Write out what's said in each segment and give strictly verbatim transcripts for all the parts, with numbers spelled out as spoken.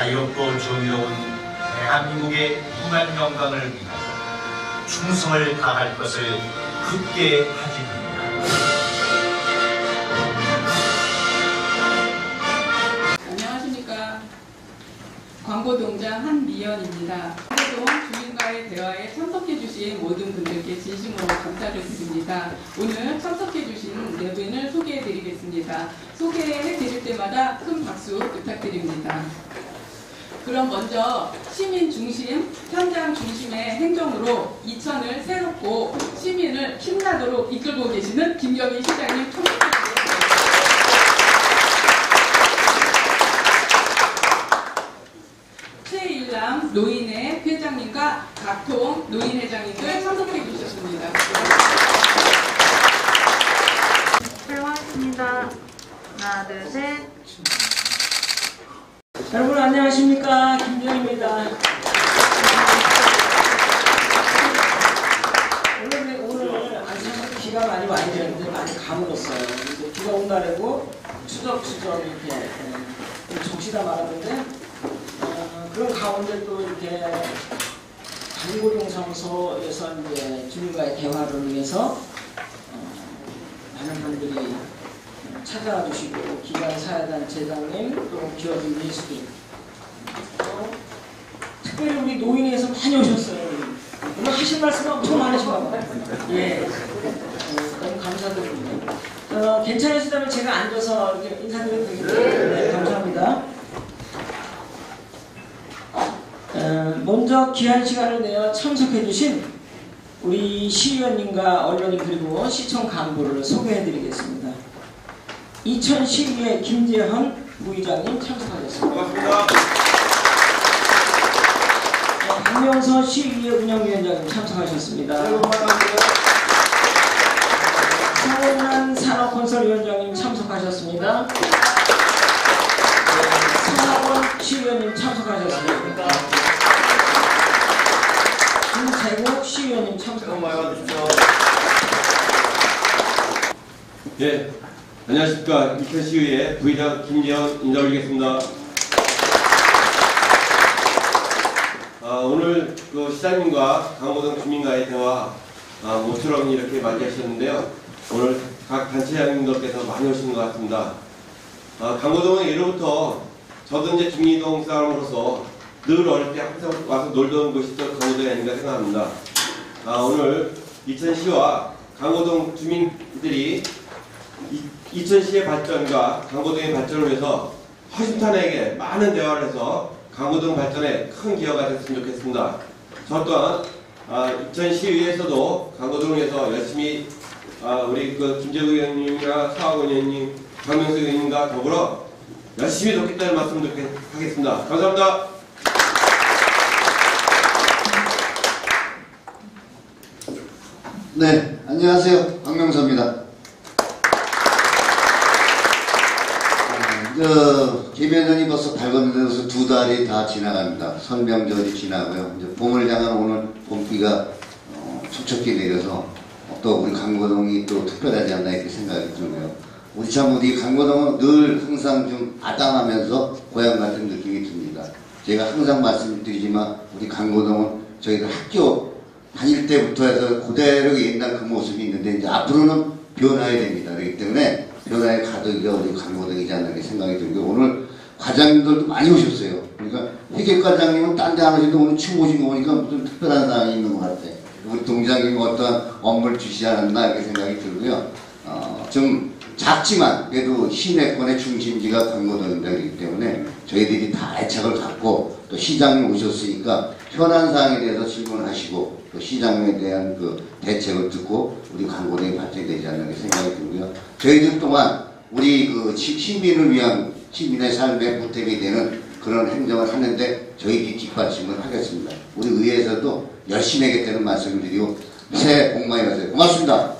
자유롭고 정의로운 대한민국의 무한 영광을 위하여 충성을 다할 것을 굳게 다짐합니다. 안녕하십니까. 광고동장 한미연입니다. 광고동 주민과의 대화에 참석해 주신 모든 분들께 진심으로 감사를 드립니다. 오늘 참석해 주신 네 분을 소개해 드리겠습니다. 소개해 드릴 때마다 큰 박수 부탁드립니다. 그럼 먼저 시민 중심, 현장 중심의 행정으로 이천을 새롭고 시민을 힘나도록 이끌고 계시는 김경희 시장님 참석해주세요. 최일남 노인회 회장님과 박통 노인회장님들 참석해 주셨습니다. 촬영하겠습니다. 하나, 둘, 셋. 여러분 안녕하십니까, 김정입니다. 오늘, 오늘 아주 비가 많이 많이 되는데 많이 가물었어요. 그래서 비가 온다고 추적추적 이렇게 적시다 말았는데 어, 그런 가운데 또 이렇게 광고동성소에서 이제 주민과의 대화를 위해서 어, 많은 분들이 찾아와 주시고 기관사회단체장님 또 기업인 예수님 또 특별히 우리 노인회에서 많이 오셨어요. 오늘 하신 말씀 엄청 많으신가 봐요. 예, 어, 너무 감사드립니다. 어, 괜찮으시다면 제가 앉아서 이렇게 인사드려도 되겠습니다. 네, 감사합니다. 어, 먼저 귀한 시간을 내어 참석해 주신 우리 시의원님과 언론인 그리고 시청 간부를 소개해 드리겠습니다. 이천 시의회 김재헌 부의장님 참석하셨습니다. 반갑습니다. 네, 박명서 시의회 운영위원장님 참석하셨습니다. 성원란 산업건설위원장님 참석하셨습니다. 네, 성학원 시의원님 참석하셨습니다. 김재국 시의원님 참석하셨습니다. 예. 안녕하십니까. 이천시의회 부의장 김재헌 인사 올리겠습니다. 아, 오늘 그 시장님과 강호동 주민과의 대화 아, 모처럼 이렇게 맞이하셨는데요. 오늘 각 단체장님들께서 많이 오신 것 같습니다. 아, 강호동은 예로부터 저도 이제 중리동 사람으로서 늘 어릴 때 항상 와서 놀던 곳이 또 강호동이 아닌가 생각합니다. 아, 오늘 이천시와 강호동 주민들이 이천시의 발전과 강호동의 발전을 위해서 허심탄회하게 많은 대화를 해서 강호동 발전에 큰 기여가 됐으면 좋겠습니다. 저 또한 아, 이천시의회에서도 강호동을 위해서 열심히 아, 우리 그 김재국 의원님이나 서학원 의원님, 박명수 의원님과 더불어 열심히 돕겠다는 말씀을 하겠습니다. 감사합니다. 네, 안녕하세요. 박명서입니다. 저, 김해전이 벌써 밝았는데서 두 달이 다 지나갑니다. 선명절이 지나고요. 이제 봄을 향한 오늘 봄비가 어, 촉촉히 내려서 또 우리 강고동이 또 특별하지 않나 이렇게 생각이 들고요. 우리 참 우리 강고동은 늘 항상 좀 아담하면서 고향 같은 느낌이 듭니다. 제가 항상 말씀드리지만 우리 강고동은 저희들 학교 다닐 때부터 해서 그대로 옛날 그 모습이 있는데 이제 앞으로는 변화해야 됩니다. 그렇기 때문에 변화의 가득이 우리 강고동이지 않나 이렇게 생각이 들고 오늘 과장님들도 많이 오셨어요. 그러니까 회계과장님은 딴 데 안 오시는데 오늘 처음 오신 거 보니까 무슨 특별한 사항이 있는 것 같아. 우리 동장님이 어떤 업무를 주시지 않았나 이렇게 생각이 들고요. 어, 좀 작지만 그래도 시내권의 중심지가 강고동이기 때문에 저희들이 다 애착을 갖고 또 시장님 오셨으니까 현안 사항에 대해서 질문하시고 또 시장님에 대한 그 대책을 듣고 우리 강고동이 발전이 되지 않나 생각이 들고요. 저희들 또한 우리 그 시민을 위한 시민의 삶에 보탬이 되는 그런 행정을 하는데 저희들이 뒷받침을 하겠습니다. 우리 의회에서도 열심히 하겠다는 말씀을 드리고 새해 복 많이 받으세요. 고맙습니다.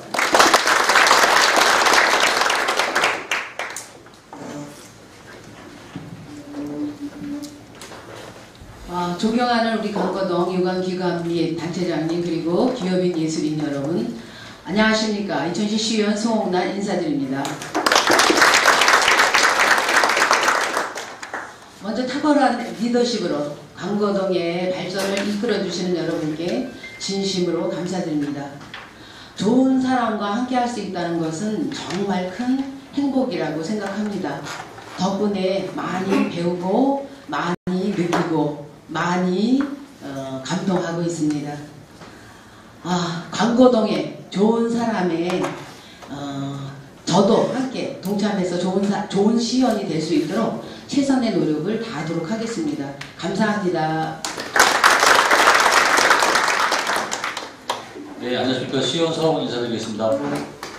어, 존경하는 우리 강고동 유관기관 및 단체장님 그리고 기업인 예술인 여러분 안녕하십니까. 이천시 시의원 송옥란 인사드립니다. 먼저 탁월한 리더십으로 강거동의 발전을 이끌어주시는 여러분께 진심으로 감사드립니다. 좋은 사람과 함께 할 수 있다는 것은 정말 큰 행복이라고 생각합니다. 덕분에 많이 배우고 많이 느끼고 많이 어, 감동하고 있습니다. 아, 강거동의 좋은 사람의 어, 저도 함께 동참해서 좋은, 사, 좋은 시연이 될 수 있도록 최선의 노력을 다하도록 하겠습니다. 감사합니다. 네, 안녕하십니까. 시의원 서원 인사드리겠습니다. 네,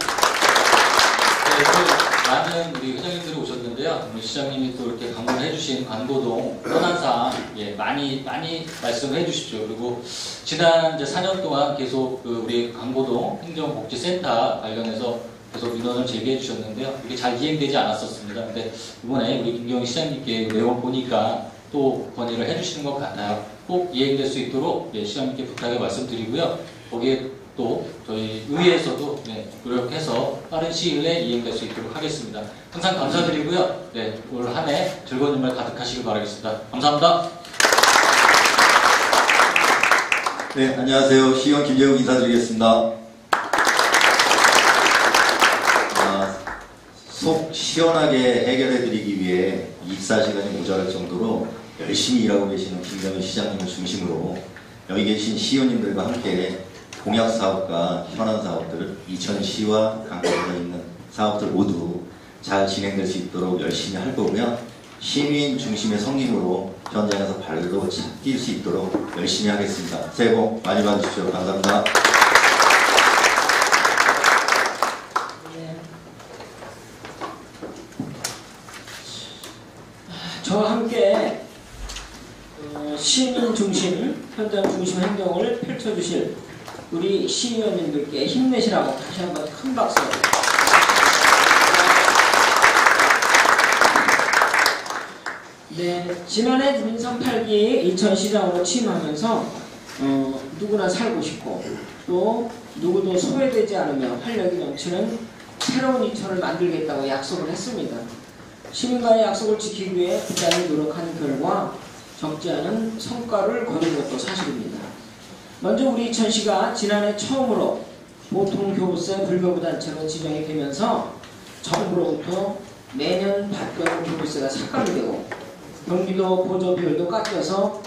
그 많은 우리 회장님들이 오셨는데요. 우리 시장님이 또 이렇게 방문해 주신 강거동 현안상 예, 많이 많이 말씀해 주십시오. 그리고 지난 이제 사 년 동안 계속 그 우리 강거동 행정복지센터 관련해서 계속 민원을 제기해 주셨는데요. 이게 잘 이행되지 않았었습니다. 근데 이번에 우리 김경희 시장님께 내용 보니까 또 건의를 해 주시는 것 같아요. 꼭 이행될 수 있도록 예, 시장님께 부탁을 말씀드리고요. 거기에 또 저희 의회에서도 네, 노력해서 빠른 시일 내에 이행될 수 있도록 하겠습니다. 항상 감사드리고요. 네, 올 한 해 즐거운 일만 가득하시길 바라겠습니다. 감사합니다. 네, 안녕하세요. 시의원 김재욱 인사드리겠습니다. 아, 속 시원하게 해결해드리기 위해 이십사 시간이 모자랄 정도로 열심히 일하고 계시는 김경희 시장님을 중심으로 여기 계신 시의원님들과 함께 공약사업과 현안사업들, 이천시와 강거동에 있는 사업들 모두 잘 진행될 수 있도록 열심히 할 거고요. 시민 중심의 성김으로 현장에서 발로 뛸 수 있도록 열심히 하겠습니다. 새해 복 많이 받으십시오. 감사합니다. 네. 저와 함께 어, 시민 중심, 현장 중심 행정을 펼쳐주실 우리 시의원님들께 힘내시라고 다시 한번 큰 박수. 네, 지난해 민선 팔 기 인천시장으로 취임하면서 어, 누구나 살고 싶고 또 누구도 소외되지 않으며 활력이 넘치는 새로운 인천을 만들겠다고 약속을 했습니다. 시민과의 약속을 지키기 위해 부단히 노력한 결과 적지 않은 성과를 거둔 것도 사실입니다. 먼저 우리 인천시가 지난해 처음으로 보통교부세 불교부단체로 지정이 되면서 정부로부터 매년 받던 교부세가 삭감이 되고 경기도 보조비율도 깎여서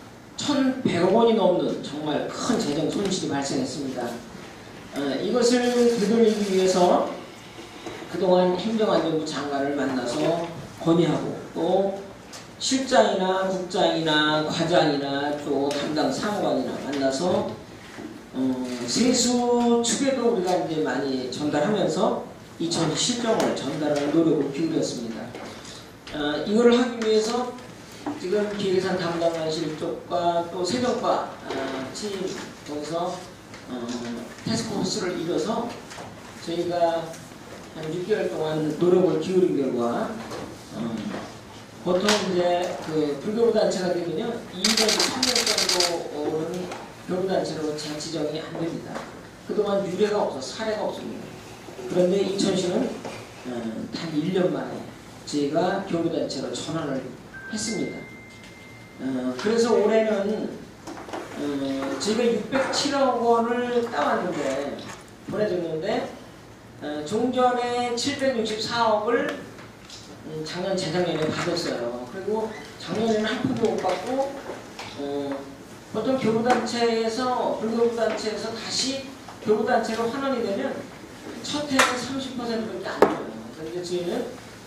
천백억 원이 넘는 정말 큰 재정 손실이 발생했습니다. 어, 이것을 되돌리기 위해서 그동안 행정안전부 장관을 만나서 건의하고 또 실장이나 국장이나 과장이나 또 담당 사무관이나 만나서 어, 세수 축에도 우리가 이제 많이 전달하면서 이천 실정을 전달하는 노력을 기울였습니다. 어, 이거를 하기 위해서 지금 기획예산 담당관실 쪽과 또 세정과 어, 팀 거기서 어, 태스크포스를 이뤄서 저희가 한 육 개월 동안 노력을 기울인 결과 어, 보통 이제 그 불교부단체가 되면요 이년 삼 년 정도는 교부단체로 재지정이 안 됩니다. 그동안 유례가 없어 사례가 없습니다. 그런데 인천시는 어, 단 일 년 만에 저희가 교부단체로 전환을 했습니다. 어, 그래서 올해는 어, 저희가 육백칠억 원을 따왔는데 보내줬는데 어, 종전에 칠백육십사억을 음, 작년 재작년에 받았어요. 그리고 작년에는 한 푼도 못 받고 어, 보통 교부단체에서 불교부단체에서 다시 교부단체로 환원이 되면 첫 해는 삼십 퍼센트밖에 안 줘요. 그런데 저희는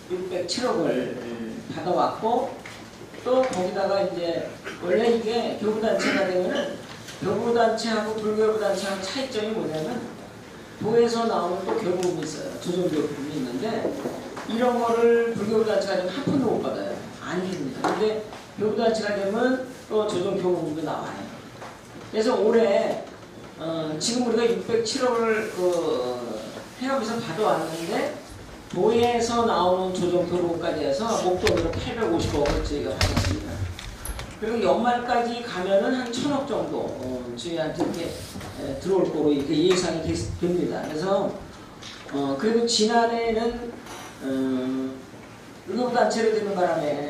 육백칠억을 받아왔고 또 거기다가 이제 원래 이게 교부단체가 되면은 교부단체하고 불교부단체하고 차이점이 뭐냐면 도에서 나오는 또 교부금이 있어요. 조정교부금이 있는데 이런 거를 불교부단체가 되면 한 푼도 못 받아요. 안 줍니다. 근데 교부단체가 되면 또 조정교부금이 나와요. 그래서 올해 어, 지금 우리가 육백칠억을 그 폐업에서 받아왔는데 도에서 나오는 조정교부금까지 해서 목돈으로 팔백오십억을 저희가 받았습니다. 그리고 연말까지 가면은 한 천억 정도 어, 저희한테 이렇게 에, 들어올 거로 이렇게 예상이 됐, 됩니다. 그래서 어, 그래도 지난해에는 어, 불교부단체로 되는 바람에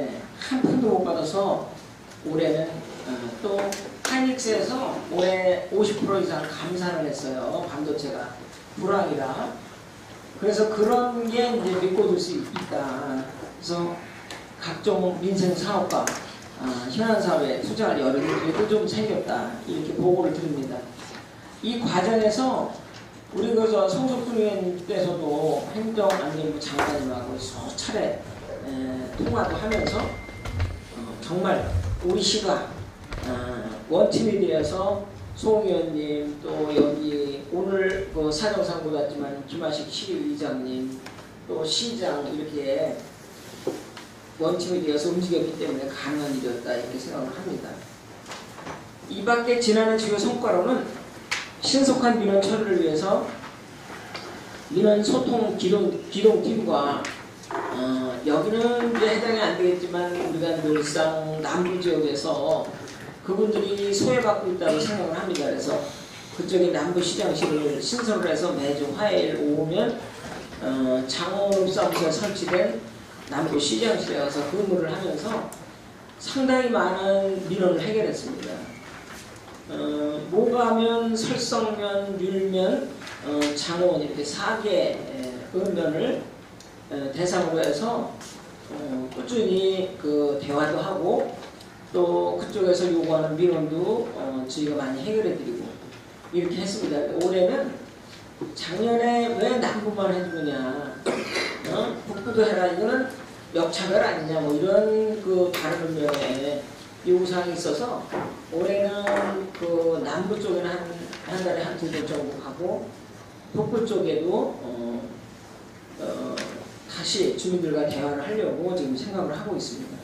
한 푼도 못 받아서 올해는 어, 또 하이닉스에서 올해 오십 퍼센트 이상 감산을 했어요. 반도체가 불황이라. 그래서 그런 게 이제 메꿔줄 수 있다. 그래서 각종 민생 사업과 아, 현안사업에 투자할 여력이 좀 생겼다. 이렇게 보고를 드립니다. 이 과정에서 우리 그저 성석준 의원 때서도 행정안전부 장관님하고 수차례 에, 통화도 하면서 어, 정말 우리 시가 어, 원팀에 대해서 송 의원님 또 여기 오늘 그 사정상 못 왔지만 김하식 시의장님 또 시장 이렇게 원팀에 대해서 움직였기 때문에 가능한 일이었다 이렇게 생각을 합니다. 이 밖에 지난해 주요 성과로는 신속한 민원 처리를 위해서 민원 소통 기동, 기동팀과 어, 여기는 이제 해당이 안 되겠지만 우리가 늘상 남부 지역에서 그분들이 소외받고 있다고 생각을 합니다. 그래서 그쪽에 남부시장실을 신설을 해서 매주 화요일 오후면 어, 장원업사무소에 설치된 남부시장실에 가서 근무를 하면서 상당히 많은 민원을 해결했습니다. 어, 모가면, 설성면, 율면, 어, 장원 이렇게 네 개 읍면을 대상으로 해서 어, 꾸준히 그 대화도 하고 또 그쪽에서 요구하는 민원도 어, 저희가 많이 해결해드리고 이렇게 했습니다. 올해는 작년에 왜 남부만 해주느냐, 어? 북부도 해라, 이거는 역차별 아니냐, 뭐 이런 그 다른 면에 요구사항이 있어서 올해는 그 남부 쪽에는 한, 한 달에 한 두 번 정도 가고 북부 쪽에도 어, 어, 다시 주민들과 대화를 하려고 지금 생각을 하고 있습니다.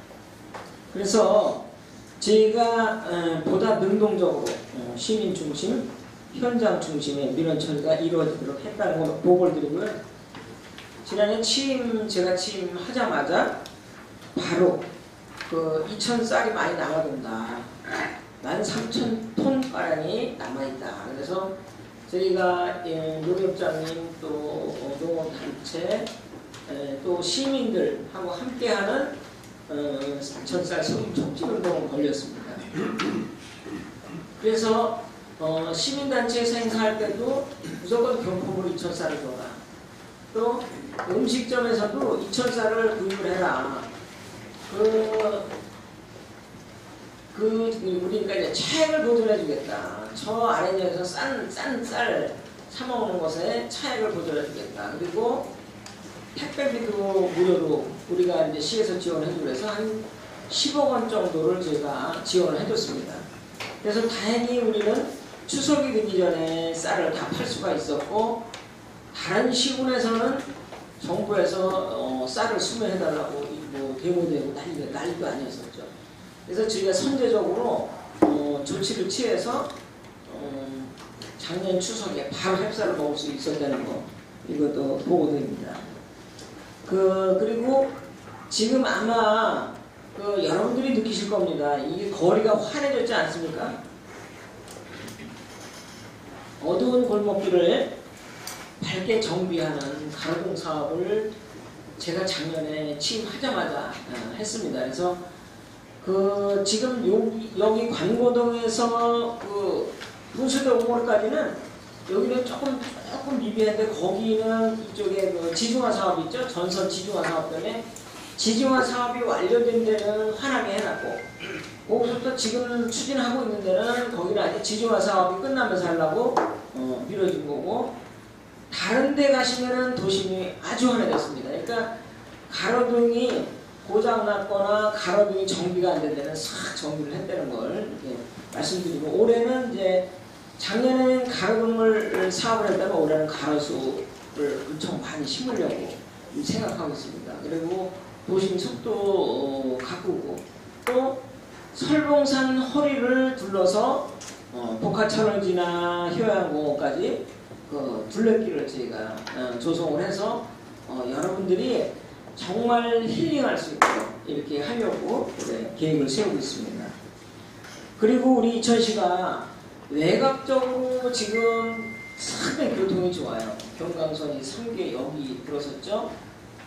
그래서 저희가 어, 보다 능동적으로 어, 시민 중심, 현장 중심의 민원 처리가 이루어지도록 했다는 걸 보고를 드리고요. 지난해 취임, 제가 취임하자마자 바로 그 이천 쌀이 많이 남아돈다. 만 삼천 톤 가량이 남아있다. 그래서 저희가 예, 농협장님 또 어, 농업단체 에, 또 시민들하고 함께하는 어, 전쌀 소득 촉진운동을 벌였습니다. 그래서 어, 시민단체에서 행사할 때도 무조건 경품으로 이천 쌀을 줘라. 또 음식점에서도 이천 쌀을 구입을 해라. 그, 그, 우리가 이제 차액을 보존해주겠다. 저 아래역에서 싼, 싼 쌀 사먹는 것에 차액을 보존해주겠다. 그리고 택배비도 무료로 우리가 이제 시에서 지원해주고 해서 한 십억 원 정도를 저희가 지원을 해줬습니다. 그래서 다행히 우리는 추석이 되기 전에 쌀을 다 팔 수가 있었고, 다른 시군에서는 정부에서 어, 쌀을 수매해달라고 뭐 데모되고 난리, 난리도 아니었었죠. 그래서 저희가 선제적으로 어, 조치를 취해서 어, 작년 추석에 바로 햅쌀을 먹을 수 있었다는 거, 이것도 보고드립니다. 그, 그리고 지금 아마 그 여러분들이 느끼실 겁니다. 이게 거리가 환해졌지 않습니까? 어두운 골목길을 밝게 정비하는 가로등 사업을 제가 작년에 취임하자마자 했습니다. 그래서 그 지금 여기, 여기 관고동에서 그 분수대 오몰까지는 여기는 조금 조금 미비한데 거기는 이쪽에 그 지중화 사업 있죠? 전선 지중화 사업 때문에 지중화 사업이 완료된 데는 환하게 해놨고, 거기서부터 지금 추진하고 있는 데는 거기는 아직 지중화 사업이 끝나면서 하려고 어, 미뤄진 거고, 다른 데 가시면은 도심이 아주 환해졌습니다. 그러니까 가로등이 고장났거나 가로등이 정비가 안 된 데는 싹 정비를 했다는 걸 이렇게 말씀드리고, 올해는 이제 작년에는 가로등을 사업을 했다면 올해는 가로수를 엄청 많이 심으려고 생각하고 있습니다. 그리고 도심 속도 가꾸고, 또 설봉산 허리를 둘러서 어, 복화천원지나 효양공원까지 그 둘레길을 저희가 어, 조성을 해서 어, 여러분들이 정말 힐링할 수 있도록 이렇게 하려고 네, 계획을 세우고 있습니다. 그리고 우리 이천시가 외곽적으로 지금 상당히 교통이 좋아요. 경강선이 삼 개 여기 들어섰죠.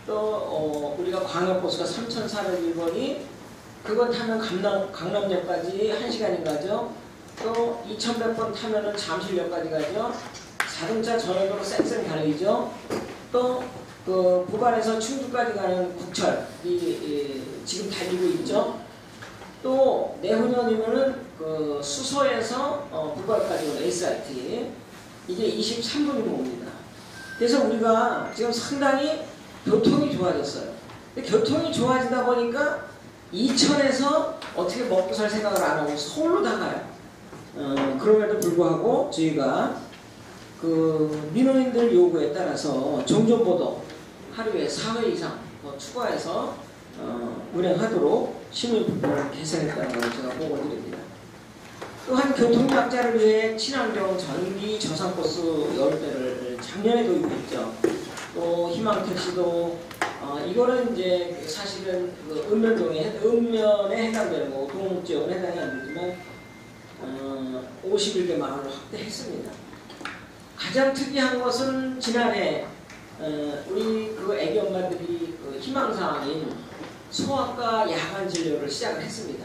또 어, 우리가 광역버스가 삼천사백일 번이 그거 타면 강남, 강남역까지 한 시간인가죠. 또 이천백 번 타면은 잠실역까지 가죠. 자동차 전용도로 쌩쌩 달리죠. 또 그 부발에서 충주까지 가는 국철 이, 이 지금 달리고 있죠. 또 내후년이면은 그 수서에서 어, 부발까지 오는 에스알티 이게 이십삼 분으로 옵니다. 그래서 우리가 지금 상당히 교통이 좋아졌어요. 근데 교통이 좋아지다 보니까 이천에서 어떻게 먹고 살 생각을 안 하고 서울로 다 가요. 어, 그럼에도 불구하고 저희가 그 민원인들 요구에 따라서 종전보도 하루에 사 회 이상 더 추가해서 어, 운행하도록 시민분들을 개선했다는 걸 제가 보고를 드립니다. 또한 교통약자를 위해 친환경 전기 저상버스 여러 대를 작년에 도입했죠. 또 희망택시도 어, 이거는 이제 사실은 그 읍면동에 읍면에 해당되는 거고 동지역은 해당이 안 되지만 어, 오십일 개 마을을 확대했습니다. 가장 특이한 것은 지난해 어, 우리 그 애기 엄마들이 그 희망사항인 소아과 야간 진료를 시작을 했습니다.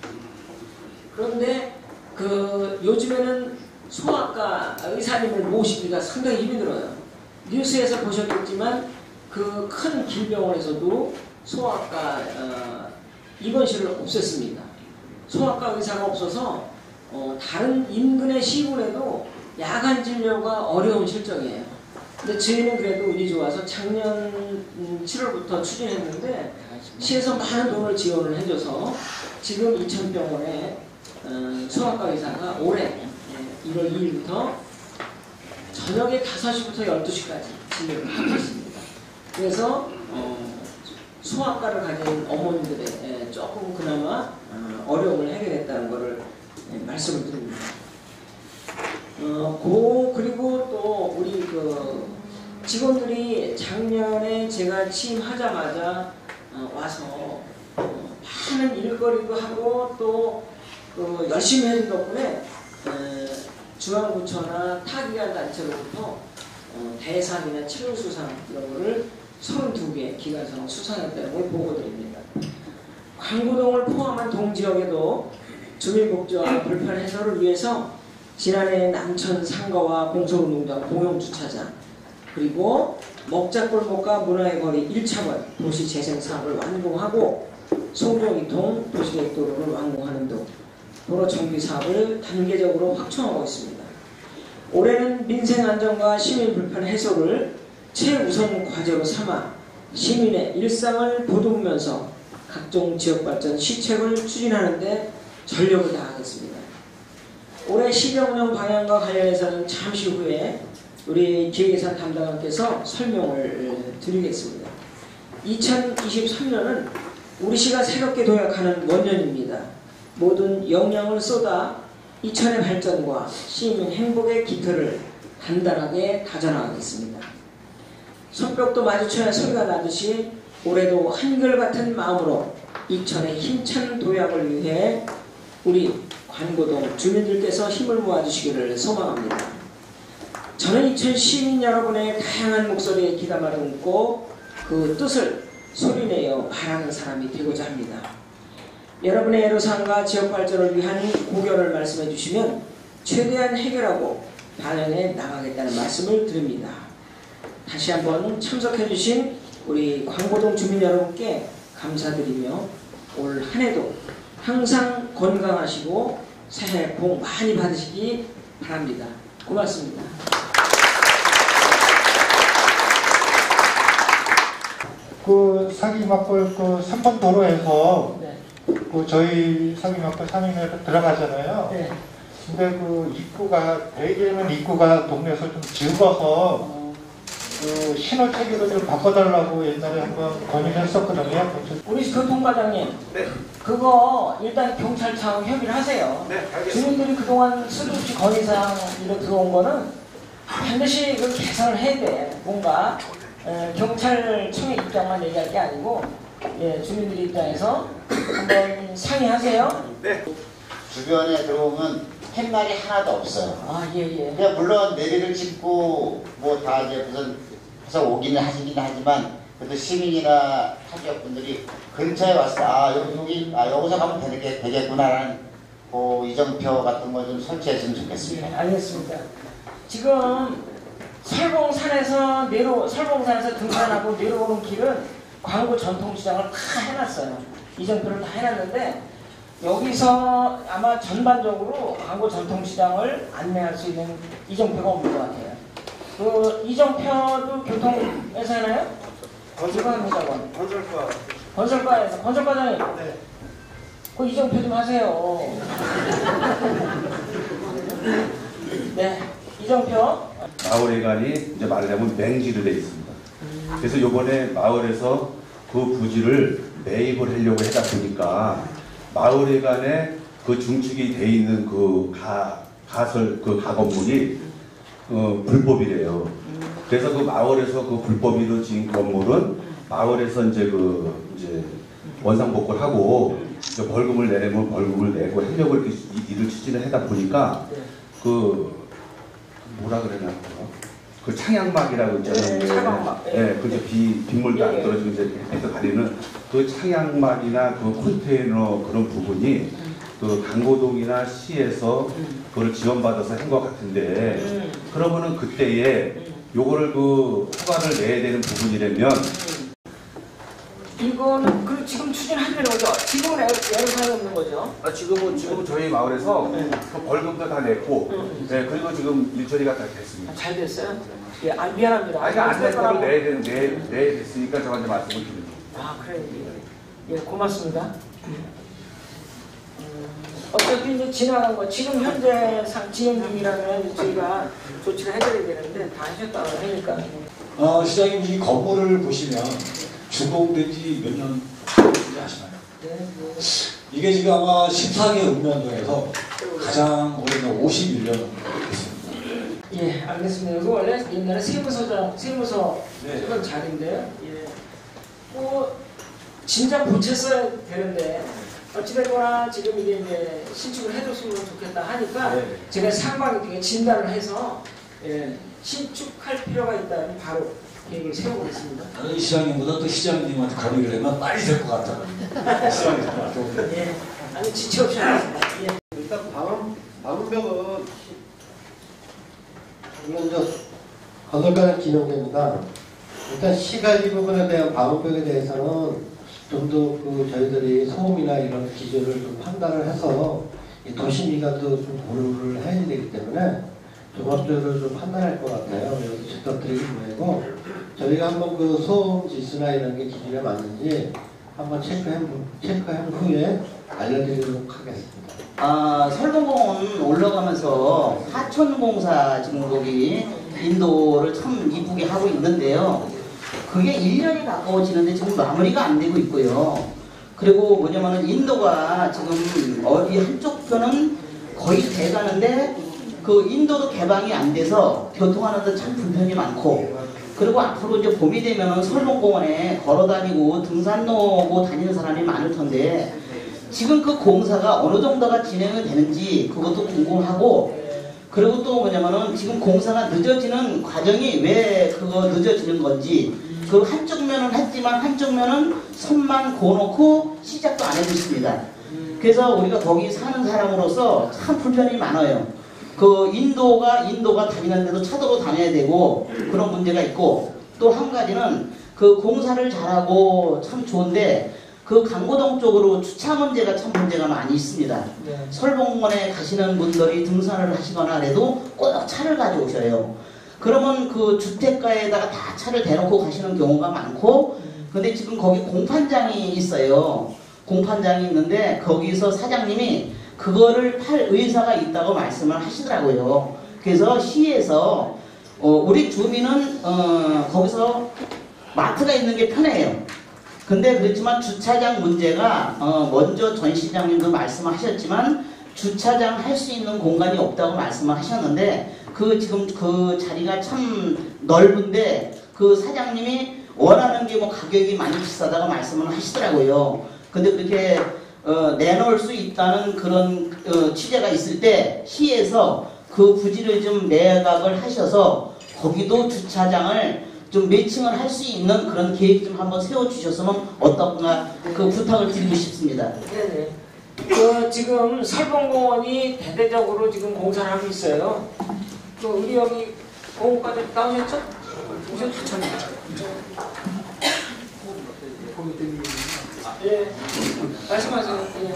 그런데 그 요즘에는 소아과 의사님을 모시기가 상당히 힘들어요. 뉴스에서 보셨겠지만 그 큰 길병원에서도 소아과 어, 입원실을 없앴습니다. 소아과 의사가 없어서 어, 다른 인근의 시군에도 야간 진료가 어려운 실정이에요. 근데 저희는 그래도 운이 좋아서 작년 칠월부터 추진했는데 시에서 많은 돈을 지원을 해줘서 지금 이천병원에 어, 소아과 의사가 올해 일월 이일부터 저녁에 다섯 시부터 열두 시까지 진료를 하고 있습니다. 그래서 어, 소아과를 가진 어머니들의 조금 그나마 어, 어려움을 해결했다는 것을 말씀을 드립니다. 어, 고, 그리고 또 우리 그 직원들이 작년에 제가 취임하자마자 어, 와서 어, 많은 일거리도 하고 또 그 열심히 해준 덕분에 에, 중앙부처나 타기관 단체로부터 어, 대상이나 치료수상 이런 거를 서른두 개 기관상을 수상했다는 걸 보고드립니다. 광고동을 포함한 동지역에도 주민복지와 불편 해소를 위해서 지난해 남천 상가와 공소운동장 공용주차장 그리고 먹자골목과 문화의 거리 일 차원 도시재생 사업을 완공하고 송정 이 통 도시계획도로를 완공하는 등 도로 정비 사업을 단계적으로 확충하고 있습니다. 올해는 민생안전과 시민 불편 해소를 최우선 과제로 삼아 시민의 일상을 보듬으면서 각종 지역발전 시책을 추진하는 데 전력을 다하겠습니다. 올해 시정운영 방향과 관련해서는 잠시 후에 우리 기획예산 담당관께서 설명을 드리겠습니다. 이천이십삼 년은 우리시가 새롭게 도약하는 원년입니다. 모든 역량을 쏟아 이천의 발전과 시민 행복의 기틀을 단단하게 다져나가겠습니다. 손뼉도 마주쳐야 소리가 나듯이 올해도 한결같은 마음으로 이천의 힘찬 도약을 위해 우리 관고동 주민들께서 힘을 모아주시기를 소망합니다. 저는 이천 시민 여러분의 다양한 목소리에 귀담아 듣고 그 뜻을 소리내어 바라는 사람이 되고자 합니다. 여러분의 애로사항과 지역발전을 위한 고견을 말씀해 주시면 최대한 해결하고 반영해 나가겠다는 말씀을 드립니다. 다시 한번 참석해 주신 우리 광고동 주민 여러분께 감사드리며 올 한 해도 항상 건강하시고 새해 복 많이 받으시기 바랍니다. 고맙습니다. 그 사기막골 그 삼 번 도로에서 네. 그 저희 사기막골 상인회로 들어가잖아요. 네. 근데 그 입구가 대개는 입구가 동네에서 좀 좁아서 어, 그 신호 체계로 좀 바꿔달라고 옛날에 한번 건의를 했었거든요. 우리 교통과장님, 네. 그거 일단 경찰청 협의를 하세요. 네, 알겠습니다. 주민들이 그동안 수도없이 건의사항으로 들어온 거는 반드시 그 개선을 해야 돼. 뭔가 에, 경찰청의 입장만 얘기할 게 아니고 예, 주민들 입장에서 한번 상의하세요. 네. 주변에 들어오면 팻말이 하나도 없어요. 아, 예, 예. 그냥 물론 내리를 짚고 뭐 다 이제 무슨 해서 오기는 하시긴 하지만 그래도 시민이나 타지역분들이 근처에 왔을 때 아 여기 아 여기서 가면 되게 되겠구나라는 그 이정표 같은 거 좀 설치했으면 좋겠습니다. 네, 알겠습니다. 지금 설봉산에서 내려 설봉산에서 등산하고 내려오는 길은 광고 전통시장을 다 해놨어요. 이정표를 다 해놨는데 여기서 아마 전반적으로 광고 전통시장을 안내할 수 있는 이정표가 없는 것 같아요. 그 이정표도 교통에서 하나요? 건설과입니다. 건설과. 건설과에서 건설과장님. 네. 그 이정표 좀 하세요. 네, 이정표. 마을회관이 이제 말하자면 맹지로 되어 있습니다. 그래서 요번에 마을에서 그 부지를 매입을 하려고 하다 보니까 마을회관에 그 중축이 돼 있는 그 가, 가설 그 가건물이 어, 불법이래요. 그래서 그 마을에서 그 불법으로 지은 건물은 마을에서 이제 그 이제 원상복구를 하고 이제 벌금을 내려면 벌금을 내고 하려고 이렇게 일을 추진을 하다 보니까 그 뭐라 그러냐 그 창양막이라고 있잖아요. 네, 창양막. 예, 네, 그 이제 비 빗물도 안 떨어지고 이제 해서 가리는 그 창양막이나 그 컨테이너 그런 부분이 그 강고동이나 시에서 그걸 지원받아서 한 것 같은데 그러면은 그때에 요거를 그 허가를 내야 되는 부분이라면 이거는 그 지금 추진하시는 거죠? 지금은 애로사항이 없는 거죠? 아, 지금은 지금 저희 마을에서 네. 그 벌금도 다 냈고, 음. 네, 그리고 지금 일처리가 다 됐습니다. 아, 잘 됐어요? 예, 아, 미안합니다. 아니, 안내서를 내야 되는 내 내야 됐으니까 저한테 말씀을 드립니다. 아, 그래. 예, 예 고맙습니다. 음, 어차피 이제 지나간 거, 지금 현재 상 진행 중이라면 저희가 조치를 해드려야 되는데 다 하셨다고 하니까. 어, 시장님 이 건물을 보시면 준공된 지 몇 년 됐는지 아시나요? 네, 뭐. 이게 지금 아마 십사 개 읍면동에서 가장 오래된 오십일 년 됐습니다. 예, 알겠습니다. 이거 원래 옛날에 세무서장, 세무서 네. 그런 자리인데요. 예. 뭐, 진작 고쳤어야 되는데, 어찌됐거나 지금 이게 이제 신축을 해줬으면 좋겠다 하니까 네. 제가 상반기 중에 진단을 해서 예, 신축할 필요가 있다는 바로 계획을 세워보겠습니다. 다른 시장님보다 또 시장님한테 건의를 하면 빨리 될 것 같아요. 시장님 같아요. 예, 아니 지체 없이 하겠습니다. 예. 일단 방음, 방음벽은 먼저 건설가는 진영대입니다. 일단 시가지 부분에 대한 방음벽에 대해서는 좀 더 그 저희들이 소음이나 이런 기준을 좀 판단을 해서 이 도시미관도 좀 고려를 해야 되기 때문에 종합적으로 좀 판단할 것 같아요. 그래서 직접 드리는 거고 저희가 한번 그 소음 지수나 이런 게 기준에 맞는지 한번 체크한, 체크한 후에 알려드리도록 하겠습니다. 아, 설봉공원 올라가면서 하천공사 지금 거기 인도를 참 이쁘게 하고 있는데요. 그게 일 년이 가까워지는데 지금 마무리가 안 되고 있고요. 그리고 뭐냐면은 인도가 지금 어디 한쪽 편은 거의 돼가는데 그 인도도 개방이 안 돼서 교통하는데 참 불편이 많고 그리고 앞으로 이제 봄이 되면은 설봉공원에 걸어다니고 등산로고 다니는 사람이 많을 텐데 지금 그 공사가 어느 정도가 진행이 되는지 그것도 궁금하고 그리고 또 뭐냐면은 지금 공사가 늦어지는 과정이 왜 그거 늦어지는 건지 그 한쪽 면은 했지만 한쪽 면은 선만 고놓고 시작도 안 해주십니다. 그래서 우리가 거기 사는 사람으로서 참 불편이 많아요. 그 인도가 인도가 다니는데도 차도로 다녀야 되고 그런 문제가 있고 또 한 가지는 그 공사를 잘하고 참 좋은데 그 강고동 쪽으로 주차 문제가 참 문제가 많이 있습니다. 네. 설봉원에 가시는 분들이 등산을 하시거나 해도 꼭 차를 가져오셔요. 그러면 그 주택가에다가 다 차를 대놓고 가시는 경우가 많고 근데 지금 거기 공판장이 있어요. 공판장이 있는데 거기서 사장님이 그거를 팔 의사가 있다고 말씀을 하시더라고요. 그래서 시에서 어 우리 주민은 어 거기서 마트가 있는 게 편해요. 근데 그렇지만 주차장 문제가 어 먼저 전 시장님도 말씀을 하셨지만 주차장 할 수 있는 공간이 없다고 말씀을 하셨는데 그 지금 그 자리가 참 넓은데 그 사장님이 원하는 게 뭐 가격이 많이 비싸다고 말씀을 하시더라고요. 근데 그렇게 어, 내놓을 수 있다는 그런 어, 취재가 있을 때 시에서 그 부지를 좀 매각을 하셔서 거기도 주차장을 좀 매칭을 할 수 있는 그런 계획 좀 한번 세워주셨으면 어떤가 그 부탁을 드리고 싶습니다. 네네. 그 지금 설봉공원이 대대적으로 지금 공사를 하고 있어요. 그 우리 여기 공원까지 나오셨죠? 오셨죠? 예. 말씀하세요. 예.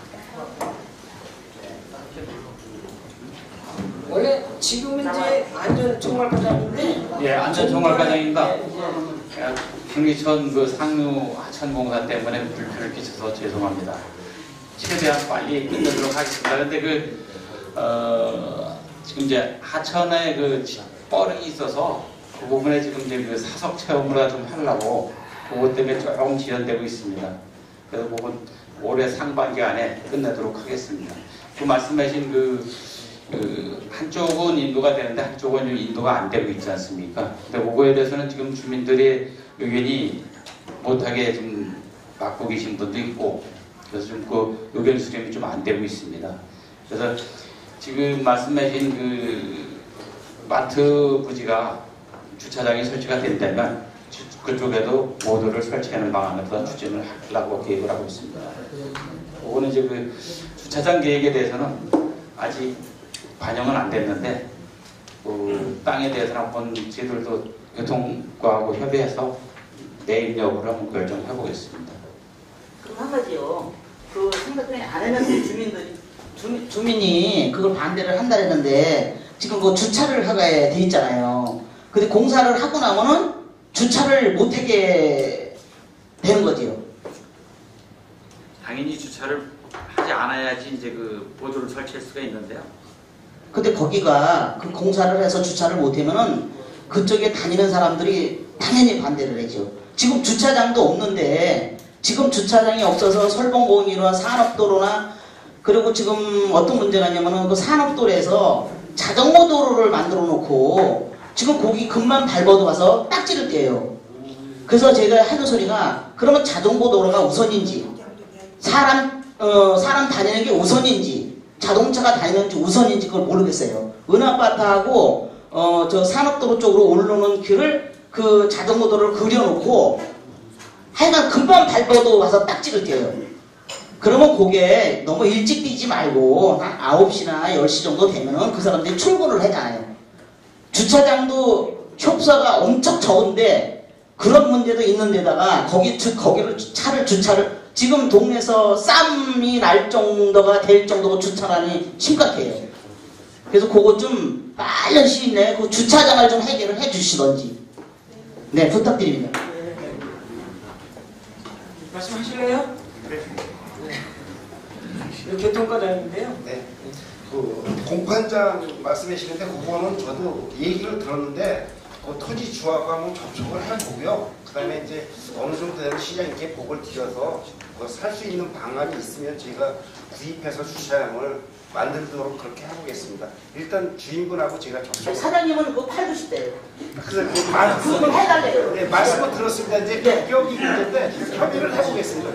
원래 지금은 이제 안전 총괄과장인데. 예, 안전 총괄과장입니다. 경리천 그 상류 하천공사 때문에 불편을 끼쳐서 죄송합니다. 최대한 빨리 끝내도록 하겠습니다. 그런데 그, 어, 지금 이제 하천에 그 뻘이 있어서 그 부분에 지금 이제 그 사석 체험을 좀 하려고 그것 때문에 조금 지연되고 있습니다. 그래서 그건 올해 상반기 안에 끝내도록 하겠습니다. 그 말씀하신 그, 그 한쪽은 인도가 되는데 한쪽은 인도가 안 되고 있지 않습니까? 근데 그거에 대해서는 지금 주민들의 의견이 못하게 좀 맡고 계신 분도 있고, 그래서 좀 그 의견 수렴이 좀 안 되고 있습니다. 그래서 지금 말씀하신 그 마트 부지가 주차장이 설치가 된다면 그쪽에도 모두를 설치하는 방안을 더 추진을 하려고 계획을 하고 있습니다. 그거는 이제 그 주차장 계획에 대해서는 아직 반영은 안 됐는데 그 땅에 대해서는 한번 저희들도 교통과하고 협의해서 내일 여부를 한번 결정해 보겠습니다. 그럼 한 가지요. 그 생각전에 안 해놨는데 주민들이 주민, 주민이 그걸 반대를 한다 했는데 지금 그 주차를 하게 돼 있잖아요. 근데 공사를 하고 나면은 주차를 못하게 되는 거지요. 당연히 주차를 하지 않아야지 이제 그 보조를 설치할 수가 있는데요. 근데 거기가 그 공사를 해서 주차를 못하면은 그쪽에 다니는 사람들이 당연히 반대를 하죠. 지금 주차장도 없는데 지금 주차장이 없어서 설봉공원이나 산업도로나 그리고 지금 어떤 문제가 있냐면은 그 산업도로에서 자전거 도로를 만들어 놓고 지금 거기 금만 밟아도 가서 딱지를 떼요. 그래서 제가 하는 소리가 그러면 자전거 도로가 우선인지 사람 어, 사람 다니는 게 우선인지 자동차가 다니는지 우선인지 그걸 모르겠어요. 은하바타하고 어, 저 산업도로 쪽으로 오르는 길을 그 자전거 도로를 그려놓고 하여간 금방 밟아도 와서 딱지를 떼요. 그러면 그게 너무 일찍 뛰지 말고 한 아홉 시나 열 시 정도 되면은 그 사람들이 출근을 하잖아요. 주차장도 협소가 엄청 적은데 그런 문제도 있는 데다가 거기 주, 거기를 차를 주차를 지금 동네에서 쌈이 날 정도가 될 정도로 주차란이 심각해요. 그래서 그거 좀 빠른 시일 내에 그 주차장을 좀 해결을 해 주시던지 네 부탁드립니다. 말씀하실래요? 네. 네. 교통과장인데요. 네. 그 공판장 말씀하시는데 그거는 저도 얘기를 들었는데 그 토지 주하고 접촉을 해보고요. 그 다음에 이제 어느 정도 되는 시장님께 복을 드려서 살 수 있는 방안이 있으면 저희가 구입해서 주차장을 만들도록 그렇게 해보겠습니다. 일단 주인분하고 제가 접촉. 사장님은 그거 팔고 싶대요. 그래서 그 말, 그거 해달래요. 네, 말씀을 들었습니다. 이제 가격이 문제인데 협의를 해보겠습니다.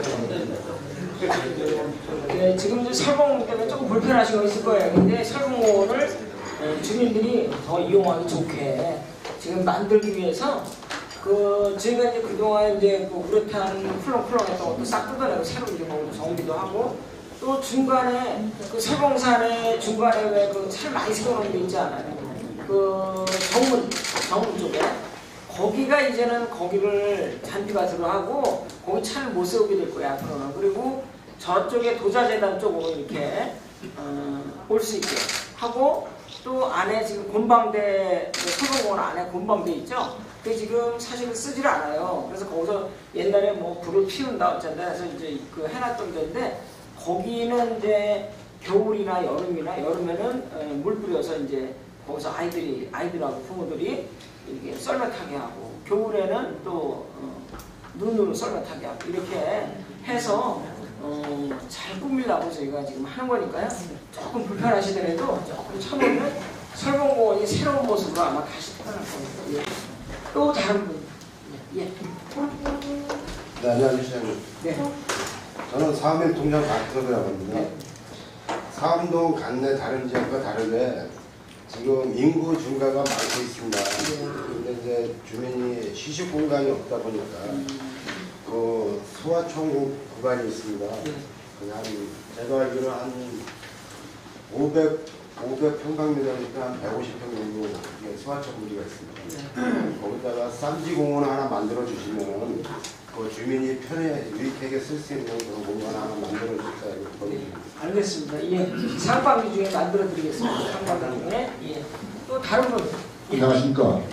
네, 지금 이제 설봉 때문에 조금 불편하신 거 있을 거예요. 근데 설봉원을 주민들이 더 이용하기 좋게 지금 만들기 위해서 그 저희가 이제 그동안 이제 그 우레탄 풀렁풀렁했던 것도 싹 뜯어내고 새로 이제 거기도 정비도 하고 또 중간에 그 설봉산에 중간에 왜 그 차를 많이 세워놓은 데 있지 않아요? 그 정문 정문 쪽에 거기가 이제는 거기를 잔디밭으로 하고 거기 차를 못 세우게 될 거야 앞으로는. 그리고 저쪽에 도자재단 쪽으로 이렇게 어, 올 수 있게 하고 또 안에 지금 곤방대 소방공원 안에 곤방대 있죠. 그게 지금 사실은 쓰질 않아요. 그래서 거기서 옛날에 뭐 불을 피운다 어쩐다 해서 이제 그 해놨던 데인데 거기는 이제 겨울이나 여름이나 여름에는 어, 물 뿌려서 이제 거기서 아이들이 아이들하고 부모들이 이렇게 썰매 타게 하고 겨울에는 또 어, 눈으로 썰매 타게 하고 이렇게 해서 어, 잘 꾸밀라고 저희가 지금 하는 거니까요. 조금 불편하시더라도 조금 참으면 설봉공원이 새로운 모습으로 아마 다시 태어날 겁니다. 예. 또 다른 분. 예. 네, 안녕하세요, 시장님. 네. 저는 사암면 동장 박석이라고 합니다. 네. 사암동 간내 다른 지역과 다르게 지금 인구 증가가 많고 있습니다. 근데 이제 이제 주민이 시식 공간이 없다 보니까 그 소화청 구간이 있습니다. 그냥 제가 알기로 한 오백, 오백 평방미터니까 한 백오십 평 정도 소화청 구리가 있습니다. 거기다가 쌈지공원 하나 만들어 주시면은 그 주민이 편에 유익하게 쓸 수 있는 그런 공간 하나 만들어 주셔야 되거든요. 알겠습니다. 예. 상방위 중에 만들어 드리겠습니다. 상방위 중에. 예. 또 다른 분. 예. 안녕하십니까.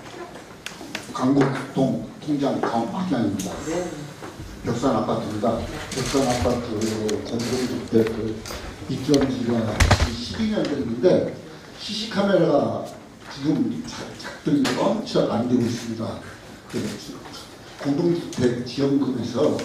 강북동 통장 강박장입니다. 네. 벽산 아파트입니다. 벽산 아파트 건설주택 그 입점지가 십이 년 됐는데 씨씨 카메라가 지금 작동이 엄청 안 되고 있습니다. 공동주택 지원금에서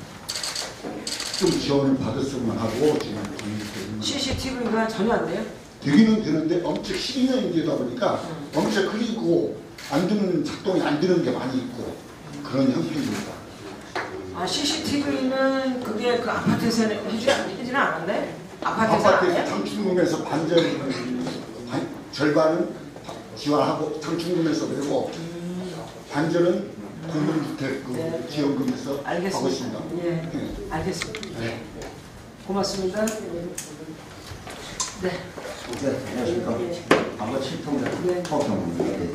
좀 지원을 받았으면 하고 지금 씨씨티비가 전혀 안 돼요? 되기는 되는데 엄청 십이 년이 되다 보니까 엄청 흐리고 안 되는 작동이 안 되는 게 많이 있고 그런 형편입니다. 아 씨씨티비는 그게 그 아파트에서 해주지 해지는 않았네? 아파트에서 아파트에서 당충금에서 반절 반, 절반은 지원하고 당충금에서 내고 반절은 공동주택 그 네. 지원금에서 알겠습니다. 하고 있습니다. 예, 네. 알겠습니다. 네. 고맙습니다. 네. 네, 안녕하십니까. 강북 칠통장 통합병원입니다. 네.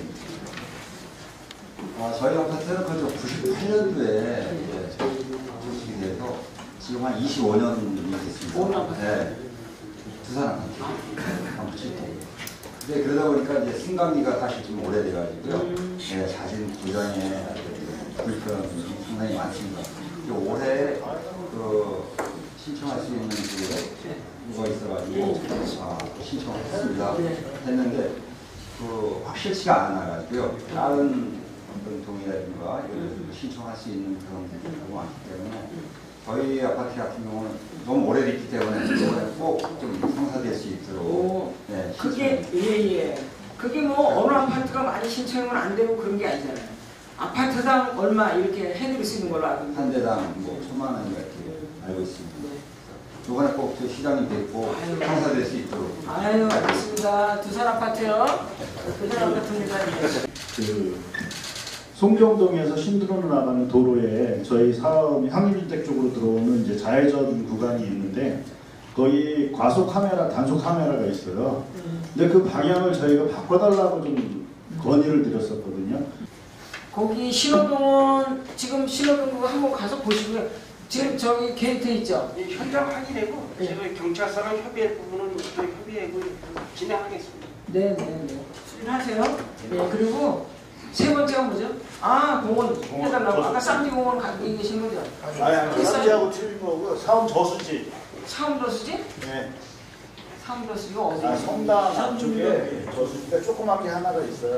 아, 저희 아파트는 그저 구십팔 년도에 조직이 돼서 지금 한 이십오 년이 됐습니다. 오늘 아파트? 네. 두산 아파트. 강북 칠통. 근데 그러다 보니까 이제 승강기가 사실 좀 오래돼가지고요. 음. 네, 자진 구장에 불편이 상당히 많습니다. 올해 그 신청할 수 있는 그거 있어가지고 아, 신청을 했습니다. 했는데 그 확실치가 않아가지고요. 다른 어떤 동의라든가 이런 신청할 수 있는 그런 경우가 많기 때문에 저희 아파트 같은 경우는 너무 오래됐기 때문에 이번에 꼭 좀 성사될 수 있도록 네, 그게 예예. 그게 뭐 어느 아파트가 많이 신청하면 안 되고 그런 게 아니잖아요. 아파트당 얼마 이렇게 해드릴 수 있는 걸로 알고 있는데. 한 대당 뭐 천만 원 이렇게 알고 있습니다. 이번에 꼭 저 시장이 됐고 성사될 수 있도록. 아유 알겠습니다. 두산 아파트요. 두산 아파트입니다. 그 송정동에서 신도로 나가는 도로에 저희 사업이 항일주택 쪽으로 들어오는 이제 좌회전 구간이 있는데 거의 과속 카메라, 단속 카메라가 있어요. 근데 그 방향을 저희가 바꿔달라고 좀 건의를 드렸었거든요. 거기 신호동은 지금 신호동 그거 한번 가서 보시고요. 지금 저기 게이트 있죠? 예, 현장 확인하고 제가 경찰서랑 협의할 부분은 또 협의하고 진행하겠습니다. 네네네. 하세요. 네 그리고 세 번째가 뭐죠? 아 공원 해달라고. 아까 쌍지공원 가고 계신 거죠? 아니 아니 쌍지하고 틀린 거고요. 사원 저수지. 사원 저수지? 네. 사원 저수지가 어디? 아, 성당 안쪽에 저수지가 조그맣게 하나가 있어요.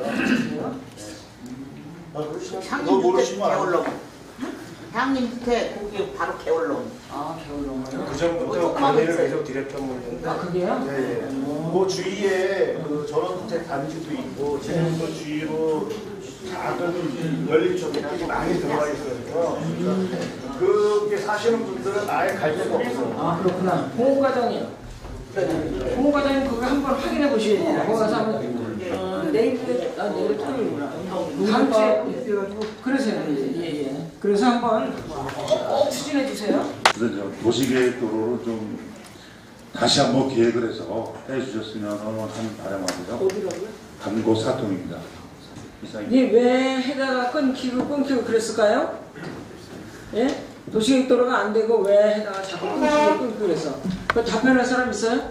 아, 그러시면 너 모르시면 알아요. 향림주택 거기 바로 개월론. 아 개월론이요? 그 전부터 건의를 계속 드렸던 문제인데. 아 그게요? 네. 네. 그 주위에 그 전원주택 단지도 있고 지금 그 주위로 작은 연립주택들이 많이 들어가 있어요. 그게 사시는 분들은 아예 갈 데가 없어요. 아 그렇구나. 공호과장이요. 공호과장님 그거 한번 확인해 보셔야 돼요. 거기 가서 한번 어, 내일 아 내일 토요일이구나. 다음 주에 그래서 예예. 그래서 한번 꼭 추진해 주세요. 그래서 도시계획도로를 좀 다시 한번 계획을 해서 해주셨으면 하는 바람합니다. 어디라고요? 감고 사통입니다. 예, 왜 해다가 끊기고 끊기고 그랬을까요? 예? 도시계획도로가 안 되고 왜 해다가 자꾸 끊기고 끊기고 그래서 그 답변할 사람 있어요?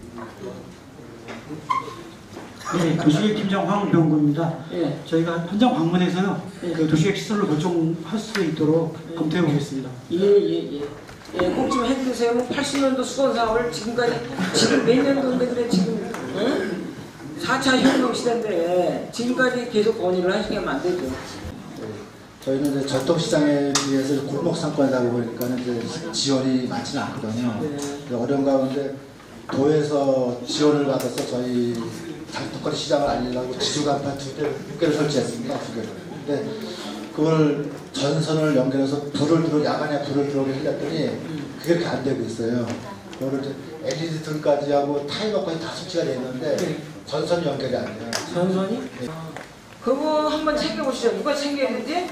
네, 도시계획팀장 황병구입니다. 예. 저희가 현장 방문해서요, 예. 그 도시계획 시설로 결정할 수 있도록 예. 검토해 보겠습니다. 예, 예, 예. 예, 꼭 좀 해주세요. 뭐 팔십 년도 수건 사업을 지금까지 지금 몇 년도인데 그래 지금 응? 사 차 혁명 시대인데 지금까지 계속 건의를 하시면 안 되죠. 저희는 이제 전통시장에 비해서 골목 상권이다 보니까 이제 지원이 많지는 않거든요. 네. 어려운 가운데 도에서 지원을 받아서 저희 장터거리 시장을 알리려고 지주간판 두 개를, 두 개를 설치했습니다. 두 개를. 근데 그걸 전선을 연결해서 불을 들어 야간에 불을 들어오게 하렸더니 그게 이렇게 안 되고 있어요. 그거를 이제 엘이디 등까지 하고 타이머까지 다 설치가 되어 있는데 전선이 연결이 안 돼요. 전선이? 네. 그거 한번 챙겨보시죠. 누가 챙겨야 되지?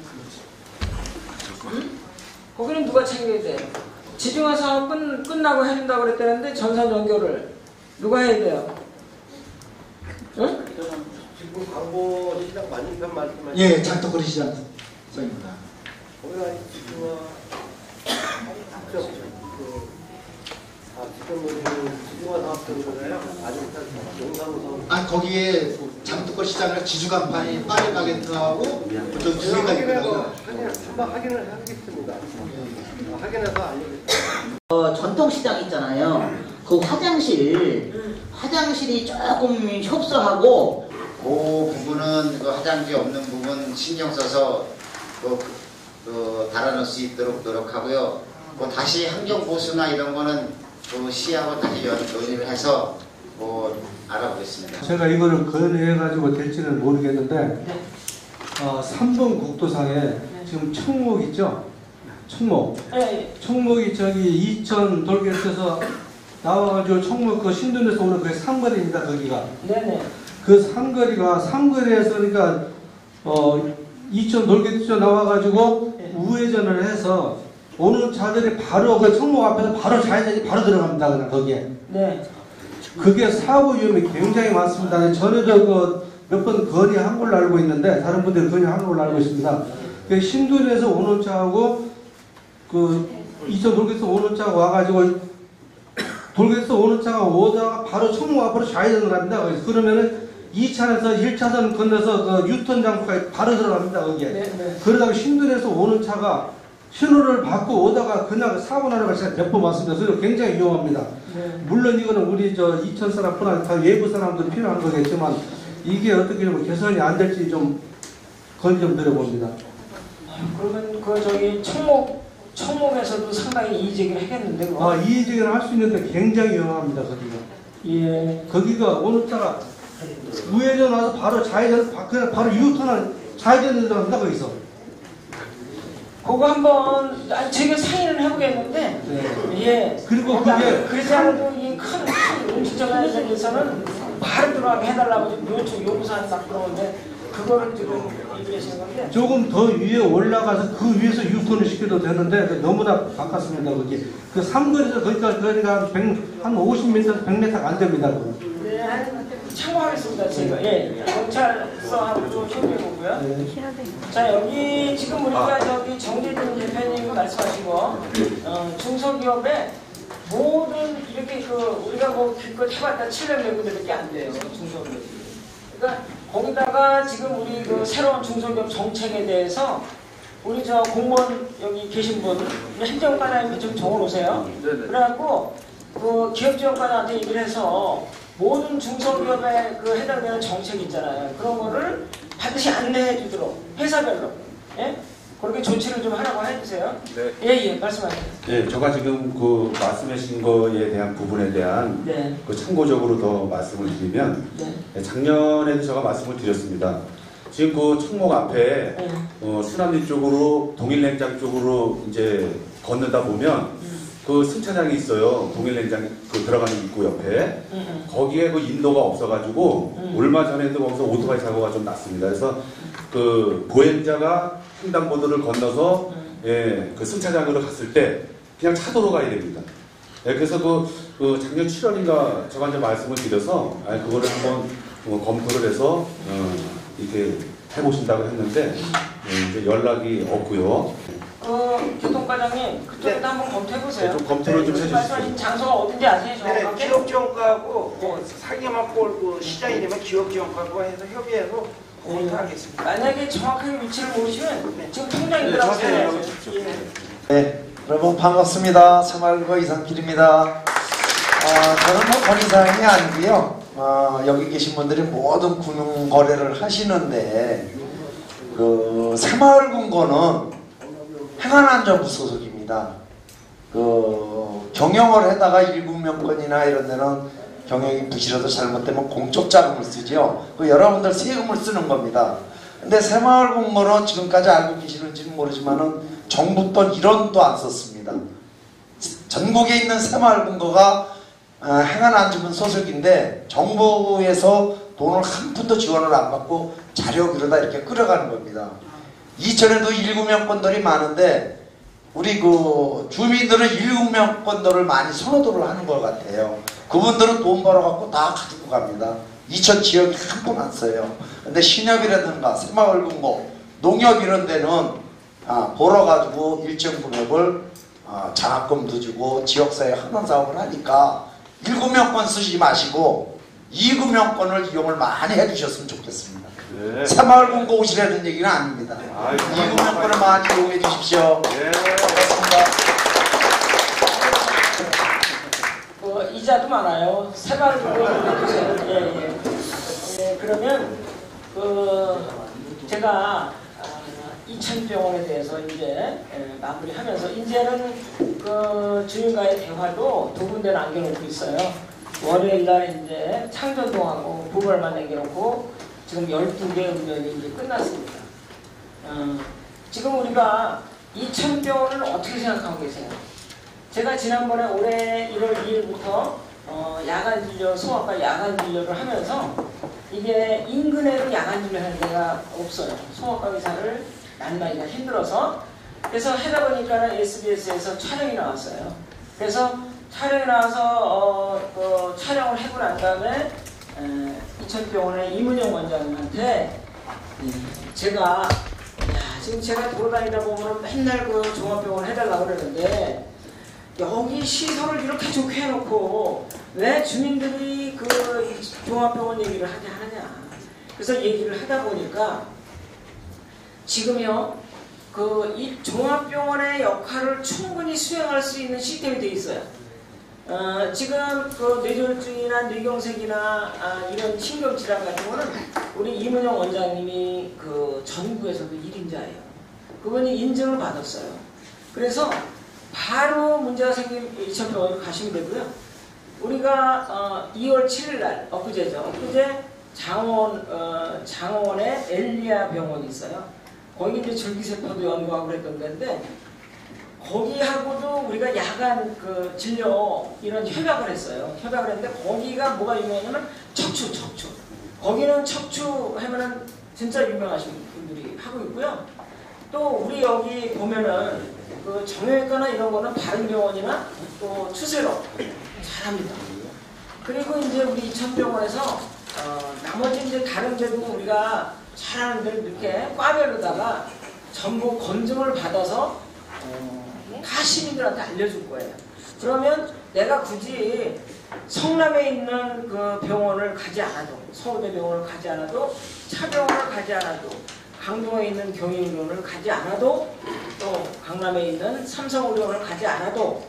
응? 거기는 누가 챙겨야 돼? 지중화 사업 끝, 끝나고 해준다고 그랬다는데 전선 연결을 누가 해야 돼요? 응? 지금 광고 시장 맞은편 말씀하시는 예, 장터거리 시장입니다. 거기가 지중화 아, 지금 뭐 지중화 사업장이잖아요. 아직 용산에서 아, 거기에 장터거리 시장을 지주간판이 파리 바게트하고 두 개가 있거든요. 한번 확인을 하겠습니다. 확인해서 알려드릴게요. 어, 전통시장 있잖아요. 그 화장실, 화장실이 조금 협소하고 그 부분은 그 화장지 없는 부분 신경 써서 그, 그 달아놓을 수 있도록 노력하고요. 그 다시 환경 보수나 이런 거는 그 시하고 다시 연, 논의를 해서 뭐 알아보겠습니다. 제가 이거를 건의해가지고 될지는 모르겠는데 어, 삼 번 국도상에 지금 청목 있죠? 청목. 청목이 저기 이천 돌게트에서 나와가지고 청목 그 신도에서 오는 그 삼거리입니다. 거기가. 네네. 그 삼거리가 삼거리에서 그러니까 어 이천 돌게트에서 나와가지고 우회전을 해서 오는 차들이 바로 그 청목 앞에서 바로 좌회전이 바로 들어갑니다. 그냥 거기에. 네. 그게 사고 위험이 굉장히 많습니다. 전에도 그 몇 번 건의한 걸로 알고 있는데 다른 분들이 건의한 걸로 알고 있습니다. 그 신도에서 오는 차하고 그 이천 돌게에서 오는 차가 와가지고 돌게에서 오는 차가 오다가 바로 청목 앞으로 좌회전을 합니다. 그러면은 이 차에서 일 차선 건너서 그 유턴 장소까지 바로 들어갑니다. 거기에. 네, 네. 그러다가 신도에서 오는 차가 신호를 받고 오다가 그냥 사고 나는 것이 몇 번 왔습니다. 그래서 굉장히 위험합니다. 네. 물론 이거는 우리 저 이천 사람뿐 아니라 다 외부 사람들이 필요한 거겠지만 이게 어떻게 뭐 개선이 안 될지 좀 건의 좀 드려봅니다. 그러면 그 저기 청목 청목에서도 상당히 이의제기를 하겠는데 그거? 아, 이의제기를 할 수 있는데 굉장히 위험합니다. 거기가. 예. 거기가 오는 차가 우회전 와서 바로 좌회전 그냥 바로 유턴을 좌회전을 들어갑니다. 거기서. 그거 한번 아니 제가 상의를 해보겠는데 네. 예. 그리고 그러니까 그게 그러지 않아도 이큰 음식점에서는 바로 들어가게 해달라고 지금 요청 요구사항이 막 들어오는데 그거를 지금 얘기하시는 건데 조금 더 위에 올라가서 그 위에서 유턴을 시켜도 되는데 너무나 가깝습니다. 거기 그 삼거리에서 거기까지 그러니까 한 오십 미터, 백 미터가 안 됩니다. 그거. 네, 한 참고하겠습니다. 제가 예, 경찰서하고 좀 협의해보고요. 네. 자 여기 지금 우리가 아. 저기 정재준 대표님 말씀하시고 어, 중소기업에 모든 이렇게 그 우리가 뭐 기껏 해봤다 칠백 명분들밖에 안 돼요. 중소기업. 그러니까 거기다가 지금 우리 그 새로운 중소기업 정책에 대해서 우리 저 공무원 여기 계신 분 행정과장님도 좀 적어놓으세요. 그래갖고 그 기업지원과장한테 얘기를 해서 모든 중소기업에 그 해당되는 정책이 있잖아요. 그런 거를 반드시 안내해 주도록 회사별로 예? 그렇게 조치를 좀 하라고 해주세요. 네. 예, 예, 말씀하세요. 네, 제가 지금 그 말씀하신 거에 대한 부분에 대한 네. 그 참고적으로 더 말씀을 드리면 네. 작년에도 제가 말씀을 드렸습니다. 지금 그 청목 앞에 네. 어, 수남리 쪽으로 동일냉장 쪽으로 이제 건너다 보면 음. 그 승차장이 있어요. 동일냉장 그 들어가는 입구 옆에 음. 거기에 그 인도가 없어가지고 음. 얼마 전에도 거기서 오토바이 사고가 좀 났습니다. 그래서 그 보행자가 횡단보도를 건너서 음. 예, 그 승차장으로 갔을 때 그냥 차도로 가야 됩니다. 예, 그래서 그, 그 작년 칠월인가 제가 이제 말씀을 드려서 아, 그거를 한번 어, 검토를 해서 어, 이렇게 해보신다고 했는데 예, 이제 연락이 없고요. 그 교통과장님 그쪽에도 한번 검토해보세요. 네, 좀 검토를 좀 해주시죠. 말씀하신 장소가 어딘지 아세요? 네, 정확하게? 기업지원과하고 뭐 상임한 꼴 시장이 되면 기업지원과하고 해서 협의해서 검토하겠습니다. 만약에 정확하게 위치를 모르시면 지금 통장님들하고 네, 전화해서 네, 여러분 반갑습니다. 새마을고 이상길입니다. 아, 저는 뭐 권위사항이 아니고요. 아, 여기 계신 분들이 모든 금융 거래를 하시는데 그 새마을금고는 행안안전부 소속입니다. 그 경영을 하다가 일국명권이나 이런 데는 경영이 부실해도 잘못되면 공적 자금을 쓰죠. 그 여러분들 세금을 쓰는 겁니다. 근데 새마을금고는 지금까지 알고 계시는지는 모르지만은 정부 돈 일 원도 안 썼습니다. 전국에 있는 새마을금고가 행안안전부 소속인데 정부에서 돈을 한 푼도 지원을 안 받고 자력으로다 이렇게 끌어가는 겁니다. 이천에도 일곱 명권들이 많은데 우리 그 주민들은 일곱 명권들을 많이 선호도를 하는 것 같아요. 그분들은 돈 벌어갖고 다 가지고 갑니다. 이천 지역이 한 번 안 써요. 근데 신협이라든가 새마을금고, 농협 이런 데는 아, 벌어가지고 일정 금액을 아, 장학금도 주고 지역사회 환원 사업을 하니까 일곱 명권 쓰지 마시고 이구 명권을 이용을 많이 해주셨으면 좋겠습니다. 네. 새마을금고 오시라는 얘기는 아닙니다. 이구 명권을 많이 이용해 주십시오. 네. 고맙습니다. 어, 이자도 많아요. 새마을금고 해주세요. 예, 예. 예, 그러면 그 제가 이천병원에 대해서 이제 예, 마무리하면서 이제는 그 주인과의 대화도 두 군데 남겨놓고 있어요. 월요일날 이제 창전동하고 부벌만 남겨놓고 지금 열두 개 운전이 이제 끝났습니다. 어, 지금 우리가 이천병원을 어떻게 생각하고 계세요? 제가 지난번에 올해 일월 이일부터 어, 야간 진료, 소아과 야간 진료를 하면서 이게 인근에도 야간 진료하는 데가 없어요. 소아과 의사를 만나기가 힘들어서. 그래서 하다 보니까 에스비에스에서 촬영이 나왔어요. 그래서 촬영이 나와서 어, 그 촬영을 해고 난 다음에 이천병원의 이문영 원장님한테 제가 야, 지금 제가 돌아다니다 보면 맨날 그 종합병원 해달라고 그러는데 여기 시설을 이렇게 좋게 해놓고 왜 주민들이 그 종합병원 얘기를 하게 하느냐. 그래서 얘기를 하다 보니까 지금요 그 이 종합병원의 역할을 충분히 수행할 수 있는 시스템이 돼 있어요. 어, 지금 그 뇌졸중이나 뇌경색이나 아, 이런 신경질환 같은 거는 우리 이문영 원장님이 그 전국에서도 일 인자예요. 그분이 인증을 받았어요. 그래서 바로 문제가 생긴 이천병원으로 가시면 되고요. 우리가 어, 이월 칠일날 엊그제죠. 엊그제 장원 어, 장원에 엘리아 병원이 있어요. 거기 이제 줄기세포도 연구하고 그랬던 데인데 거기하고도 우리가 야간 그 진료 이런 협약을 했어요. 협약을 했는데 거기가 뭐가 유명하냐면 척추, 척추. 거기는 척추 하면은 진짜 유명하신 분들이 하고 있고요. 또 우리 여기 보면은 그 정형외과나 이런 거는 바른병원이나 또 추세로 잘합니다. 그리고 이제 우리 이천병원에서 어, 나머지 이제 다른 데도 우리가 잘하는 데를 이렇게 과별로다가 전부 검증을 받아서 어, 다 시민들한테 알려줄 거예요. 그러면 내가 굳이 성남에 있는 그 병원을 가지 않아도, 서울대병원을 가지 않아도, 차병원을 가지 않아도, 강동에 있는 경인병원을 가지 않아도, 또 강남에 있는 삼성의료원을 가지 않아도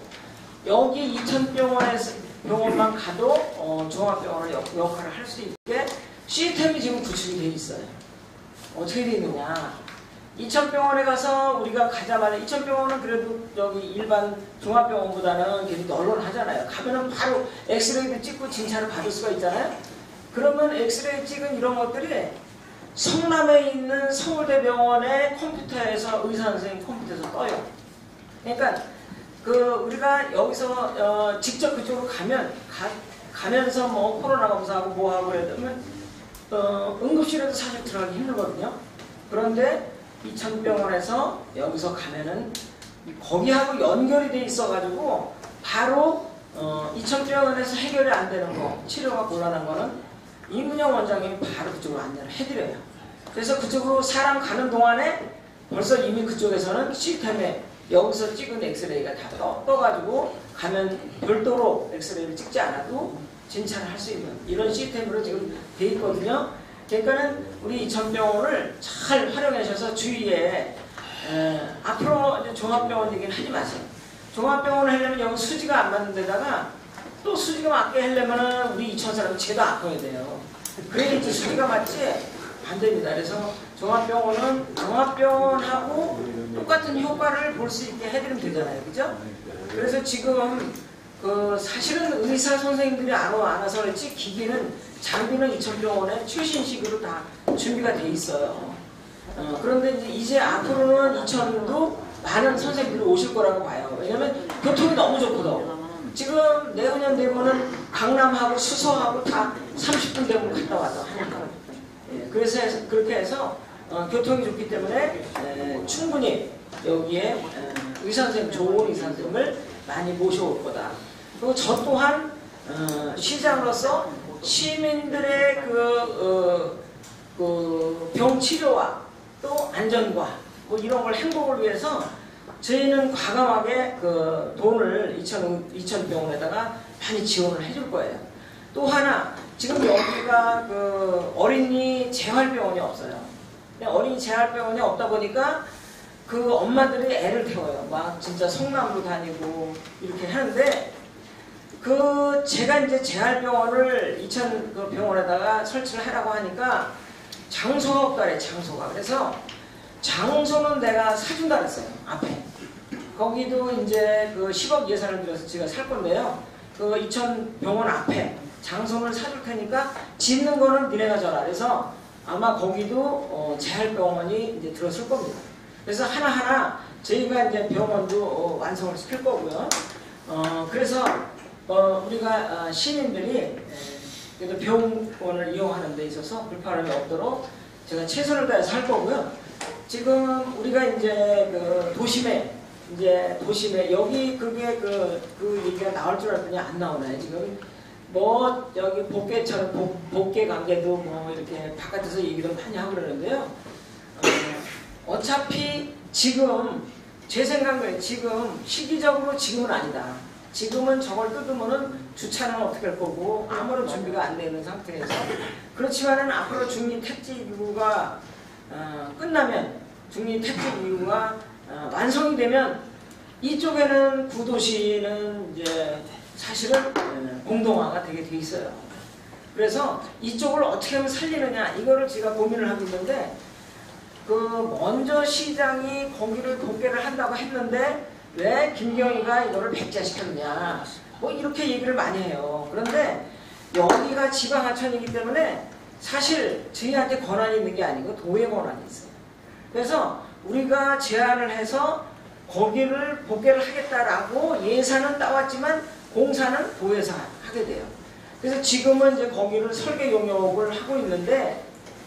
여기 이천병원에서 병원만 가도 어, 종합병원의 역, 역할을 할 수 있게 시스템이 지금 구축이 돼 있어요. 어떻게 돼 있느냐? 이천병원에 가서 우리가 가자마자 이천병원은 그래도 여기 일반 종합병원보다는 계속 널널하잖아요. 가면은 바로 엑스레이도 찍고 진찰을 받을 수가 있잖아요. 그러면 엑스레이 찍은 이런 것들이 성남에 있는 서울대병원의 컴퓨터에서 의사 선생님 컴퓨터에서 떠요. 그러니까 그 우리가 여기서 어 직접 그쪽으로 가면 가, 가면서 뭐 코로나 검사하고 뭐 하고 그러면 어 응급실에도 사실 들어가기 힘들거든요. 그런데 이천병원에서 여기서 가면은 거기하고 연결이 돼 있어가지고 바로 어 이천병원에서 해결이 안 되는 거, 치료가 곤란한 거는 이문영 원장님이 바로 그쪽으로 안내를 해드려요. 그래서 그쪽으로 사람 가는 동안에 벌써 이미 그쪽에서는 시스템에 여기서 찍은 엑스레이가 다 떠, 떠가지고 가면 별도로 엑스레이를 찍지 않아도 진찰을 할 수 있는 이런 시스템으로 지금 돼 있거든요. 그러니까는 우리 이천병원을 잘 활용하셔서 주위에 에, 앞으로 이제 종합병원 얘기는 하지 마세요. 종합병원을 하려면 여기 수지가 안 맞는 데다가 또 수지가 맞게 하려면 우리 이천 사람 죄도 아껴야 돼요. 그래야지 수지가 맞지 안 됩니다. 그래서 종합병원은 종합병원하고 똑같은 효과를 볼 수 있게 해드리면 되잖아요. 그죠? 그래서 지금 그 사실은 의사 선생님들이 안 와서 그렇지 기기는 장비는 이천병원에 최신식으로 다 준비가 돼 있어요. 어, 그런데 이제, 이제 앞으로는 이천도 많은 선생님들이 오실 거라고 봐요. 왜냐면 교통이 너무 좋거든. 지금 내후년 되면은 강남하고 수서하고 다 삼십 분 되면 갔다 와서 하니까. 예, 그래서 해서, 그렇게 해서 어, 교통이 좋기 때문에 에, 충분히 여기에 에, 의사 선생님, 좋은 의사 선생님을 많이 모셔올 거다. 그리고 저 또한 어, 시장으로서 시민들의 그, 어, 그 병치료와 또 안전과 뭐 이런 걸 행복을 위해서 저희는 과감하게 그 돈을 이천, 이천병원에다가 많이 지원을 해줄 거예요. 또 하나, 지금 여기가 그 어린이 재활병원이 없어요. 어린이 재활병원이 없다 보니까 그 엄마들이 애를 태워요. 막 진짜 성남으로 다니고 이렇게 하는데, 그 제가 이제 재활병원을 이천 그 병원에다가 설치를 하라고 하니까 장소가 없다래, 장소가. 그래서 장소는 내가 사준다 그랬어요, 앞에. 거기도 이제 그 십억 예산을 들여서 제가 살 건데요. 그 이천 병원 앞에 장소를 사줄 테니까 짓는 거는 니네가 져라. 그래서 아마 거기도 어 재활병원이 이제 들어설 겁니다. 그래서 하나하나 저희가 이제 병원도 어 완성을 시킬 거고요. 어 그래서 어 우리가 어 시민들이 그래도 병원을 이용하는 데 있어서 불편함이 없도록 제가 최선을 다해서 할 거고요. 지금 우리가 이제 그 도심에 이제 도심에 여기 그게 그, 그 얘기가 나올 줄 알았더니 안 나오나요? 지금 뭐 여기 복개처럼 복, 복개 관계도 뭐 이렇게 바깥에서 얘기를 많이 하고 그러는데요. 어, 어차피 지금 제 생각은 지금 시기적으로 지금은 아니다. 지금은 저걸 뜯으면은 주차는 어떻게 할 거고 아무런 준비가 안 되는 상태에서, 그렇지만은 앞으로 중립 택지 기구가 어, 끝나면 중립 택지 기구가 어, 완성이 되면 이쪽에는 구도시는 이제 사실은 공동화가 되게 돼 있어요. 그래서 이쪽을 어떻게 하면 살리느냐 이거를 제가 고민을 하고 있는데, 그 먼저 시장이 거기를 복개를 한다고 했는데 왜 김경희가 이거를 백지화시켰느냐 뭐 이렇게 얘기를 많이 해요. 그런데 여기가 지방하천이기 때문에 사실 저희한테 권한이 있는 게 아니고 도의 권한이 있어요. 그래서 우리가 제안을 해서 거기를 복개를 하겠다라고 예산은 따왔지만 공사는 도에서 하게 돼요. 그래서 지금은 이제 거기를 설계 용역을 하고 있는데,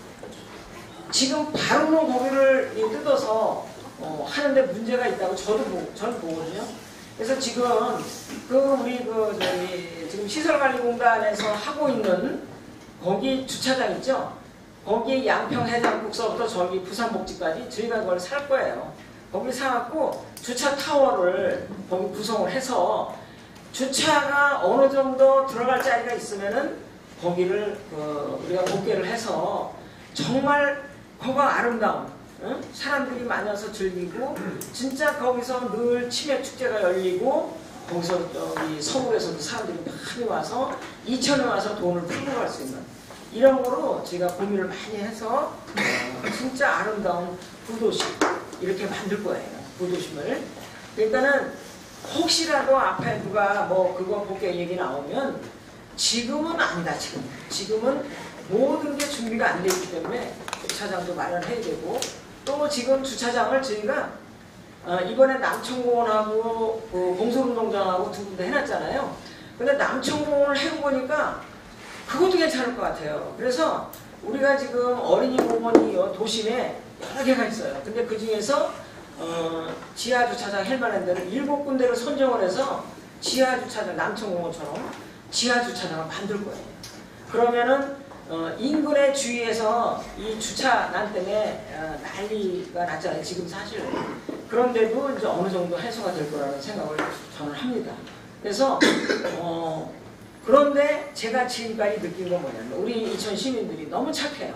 지금 바로는 거기를 뜯어서 어, 하는데 문제가 있다고 저도 보, 저는 보거든요. 그래서 지금 그 우리 그 저기 지금 시설관리공단에서 하고 있는 거기 주차장 있죠? 거기 양평해장국서부터 저기 부산복지까지 저희가 그걸 살 거예요. 거기 사갖고 주차 타워를 거기 구성을 해서 주차가 어느 정도 들어갈 자리가 있으면은 거기를 그 우리가 복개를 해서 정말 거가 아름다운, 응? 사람들이 많이 와서 즐기고 진짜 거기서 늘 치맥 축제가 열리고 거기서 저기 서울에서도 사람들이 많이 와서 이천에 와서 돈을 풀고 갈 수 있는 이런 거로 제가 고민을 많이 해서 어, 진짜 아름다운 구도시 이렇게 만들 거예요. 구도심을. 그러니까는 혹시라도 앞에 누가 뭐 그거 복개 얘기 나오면 지금은 아니다. 지금 지금은 모든 게 준비가 안 돼 있기 때문에 주차장도 마련해야 되고, 또 지금 주차장을 저희가 어, 이번에 남천공원하고 그 봉소운동장하고 두 군데 해놨잖아요. 근데 남천공원을 해보니까 그것도 괜찮을 것 같아요. 그래서 우리가 지금 어린이 공원이 도심에 여러 개가 있어요. 근데 그 중에서 어, 지하 주차장 할 만한 데를 일곱 군데를 선정을 해서 지하 주차장, 남천공원처럼 지하 주차장을 만들 거예요. 그러면은 어, 인근의 주위에서 이 주차난 때문에 어, 난리가 났잖아요. 지금 사실. 그런데도 이제 어느 정도 해소가 될 거라는 생각을 저는 합니다. 그래서 어, 그런데 제가 지금까지 느낀 건 뭐냐면 우리 이천 시민들이 너무 착해요.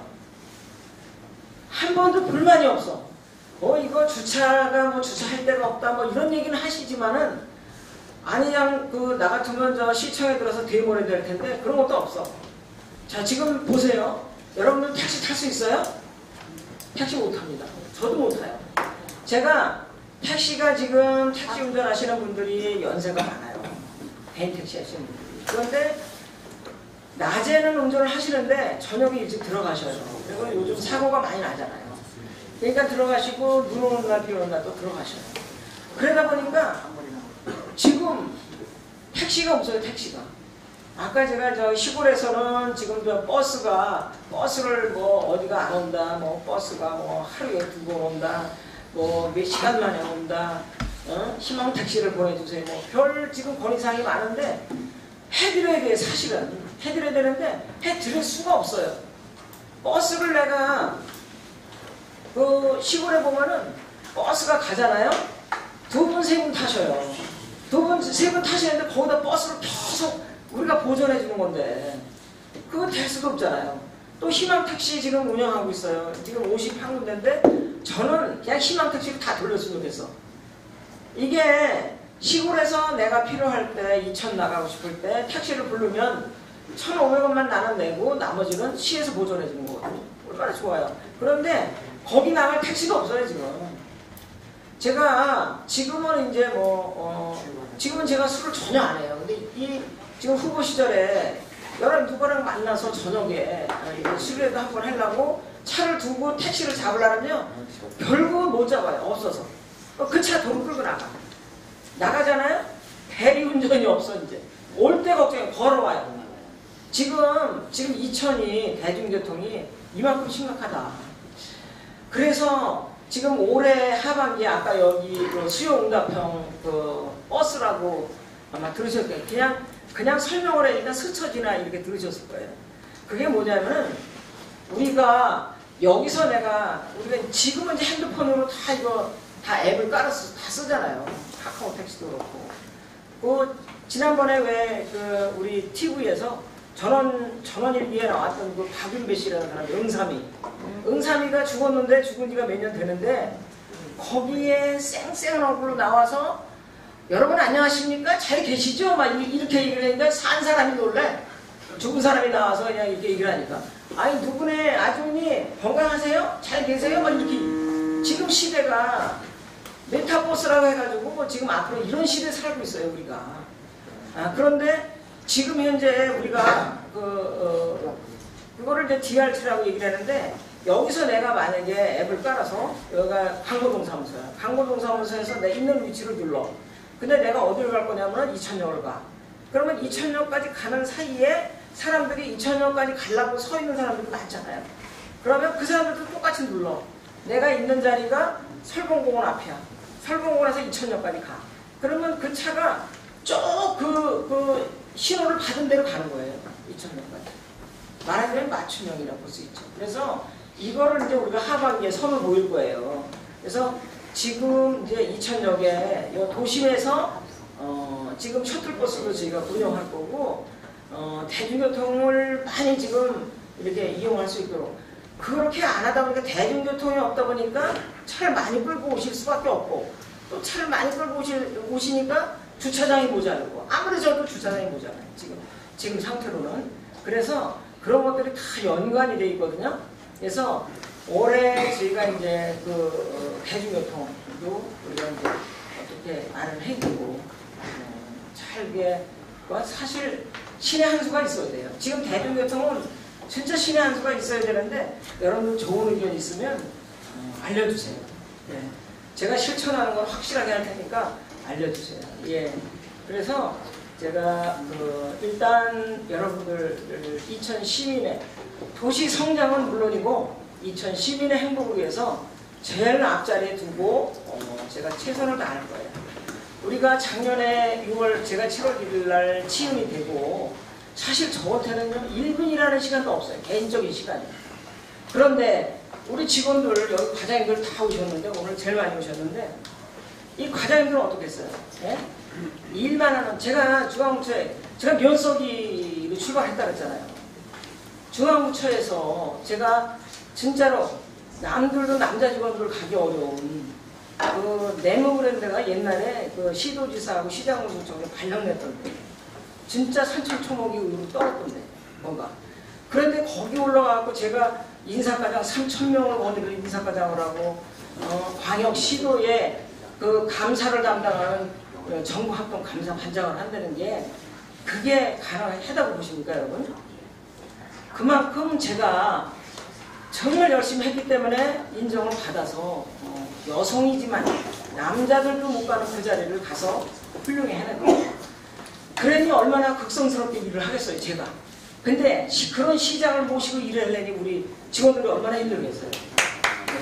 한 번도 불만이 없어. 어 이거 주차가 뭐 주차할 데가 없다 뭐 이런 얘기는 하시지만은 아니 그냥 그 나 같으면 저 시청에 들어서 대모해야 될 텐데 그런 것도 없어. 자 지금 보세요. 여러분들 택시 탈 수 있어요? 택시 못 탑니다. 저도 못 타요. 제가 택시가 지금 택시 운전하시는 분들이 연세가 많아요. 개인 택시 하시는 분들이. 그런데 낮에는 운전을 하시는데 저녁에 일찍 들어가셔요. 그리고 요즘 사고가 많이 나잖아요. 그러니까 들어가시고 눈 오는 날 비 오는 날 또 들어가셔요. 그러다 보니까 지금 택시가 없어요. 택시가. 아까 제가 저 시골에서는 지금 저 버스가 버스를 뭐 어디가 안 온다, 뭐 버스가 뭐 하루에 두 번 온다, 뭐 몇 시간 만에 온다, 어? 희망 택시를 보내주세요. 뭐 별 지금 건의사항이 많은데 해드려야 돼. 사실은 해드려야 되는데 해드릴 수가 없어요. 버스를 내가 그 시골에 보면은 버스가 가잖아요. 두 분, 세 분 타셔요. 두 분, 세 분 타시는데 거기다 버스를 계속 우리가 보존해 주는 건데 그건 될 수도 없잖아요. 또 희망택시 지금 운영하고 있어요. 지금 오십한 군데인데 저는 그냥 희망택시를 다 돌렸으면 좋겠어. 이게 시골에서 내가 필요할 때 이천 나가고 싶을 때 택시를 부르면 천오백 원만 나는 내고 나머지는 시에서 보존해 주는 거거든요. 얼마나 좋아요. 그런데 거기 나갈 택시도 없어요 지금. 제가 지금은 이제 뭐 어, 지금은 제가 술을 전혀 안 해요. 근데 이 지금 후보 시절에 여러 누구랑 만나서 저녁에 술래도 한번 하려고 차를 두고 택시를 잡으려면요 결국은 못 잡아요. 없어서. 그 차 도로 끌고 나가. 나가잖아요. 대리운전이 없어 이제. 올 때 걱정해. 걸어와요. 지금 지금 이천이 대중교통이 이만큼 심각하다. 그래서 지금 올해 하반기에 아까 여기 그 수요응답형 그 버스라고 아마 들으셨을 거예요. 그냥 그냥 설명을 하니까 스쳐지나 이렇게 들으셨을 거예요. 그게 뭐냐면은 우리가 여기서 내가 우리가 지금은 이제 핸드폰으로 다 이거 다 앱을 깔아서 다 쓰잖아요. 카카오 택시도 그렇고. 그 지난번에 왜 그 우리 티비에서 전원 전원일기에 나왔던 그 박윤배 씨라는 사람 응삼이 응삼이가 죽었는데 죽은 지가 몇 년 되는데 거기에 쌩쌩한 얼굴로 나와서 여러분 안녕하십니까? 잘 계시죠? 막 이렇게 얘기를 했는데 산 사람이 놀래. 죽은 사람이 나와서 그냥 이렇게 얘기를 하니까 아니 누구네 아주머니 건강하세요? 잘 계세요? 막 이렇게. 지금 시대가 메타버스라고 해가지고 지금 앞으로 이런 시대에 살고 있어요 우리가. 아, 그런데 지금 현재 우리가 그 어, 그거를 이제 디알티라고 얘기를 하는데 여기서 내가 만약에 앱을 깔아서 여기가 광고동사무소야. 광고동사무소에서 내 있는 위치를 눌러. 근데 내가 어디를 갈 거냐면 이천역을 가. 그러면 이천역까지 가는 사이에 사람들이 이천역까지 가려고 서 있는 사람들이 많잖아요. 그러면 그 사람들도 똑같이 눌러. 내가 있는 자리가 설봉공원 앞이야. 설봉공원에서 이천역까지 가. 그러면 그 차가 쭉 그, 그 신호를 받은 대로 가는 거예요. 이천역까지. 말하자면 맞춤형이라고 볼 수 있죠. 그래서 이거를 이제 우리가 하반기에 선을 보일 거예요. 그래서 지금 이제 이천역에 도심에서 어 지금 셔틀버스도 저희가 운영할 거고 어 대중교통을 많이 지금 이렇게 이용할 수 있도록 그렇게 안 하다 보니까 대중교통이 없다 보니까 차를 많이 끌고 오실 수밖에 없고 또 차를 많이 끌고 오실, 오시니까 주차장이 모자르고 아무리 저도 주차장이 모자라요. 지금 지금 상태로는. 그래서 그런 것들이 다 연관이 돼 있거든요. 그래서 올해 저희가 이제 그 어, 대중교통도 우리가 이제 어떻게 마련해 주고 어, 잘 이게 사실 신의 한 수가 있어야 돼요. 지금 대중교통은 진짜 신의 한 수가 있어야 되는데 여러분 좋은 의견 있으면 어, 알려주세요. 네. 제가 실천하는 건 확실하게 할 테니까 알려주세요. 예. 그래서 제가 그 일단 여러분들 이천 시민의 도시 성장은 물론이고 이천 시민의 행복을 위해서 제일 앞자리에 두고 어 제가 최선을 다할 거예요. 우리가 작년에 유월 제가 칠월 일일 날 취임이 되고 사실 저한테는 일 분이라는 시간도 없어요. 개인적인 시간이. 그런데 우리 직원들 여기 과장님들 다 오셨는데 오늘 제일 많이 오셨는데 이 과장님들은 어떻게 했어요? 예? 일만 하는 제가 중앙부처에 제가 면석이로 출발했다 그랬잖아요. 중앙부처에서 제가 진짜로 남들도 남자 직원들 가기 어려운 그 네모브랜드가 옛날에 그 시도지사하고 시장으로 정에 발령냈던데 진짜 산천초목이 의로 떨었던데 뭔가. 그런데 거기 올라가고 제가 인사과장 삼천 명을 원으로 인사과장을 하고 어, 광역시도에 그 감사를 담당하는 정부합동 감사 반장을 한다는 게 그게 가능하다고 보십니까 여러분? 그만큼 제가 정말 열심히 했기 때문에 인정을 받아서 어, 여성이지만 남자들도 못 가는 그 자리를 가서 훌륭히 해낸 거예요. 그러니 얼마나 극성스럽게 일을 하겠어요, 제가. 근데 시, 그런 시장을 모시고 일하려니 우리 직원들이 얼마나 힘들겠어요. 네.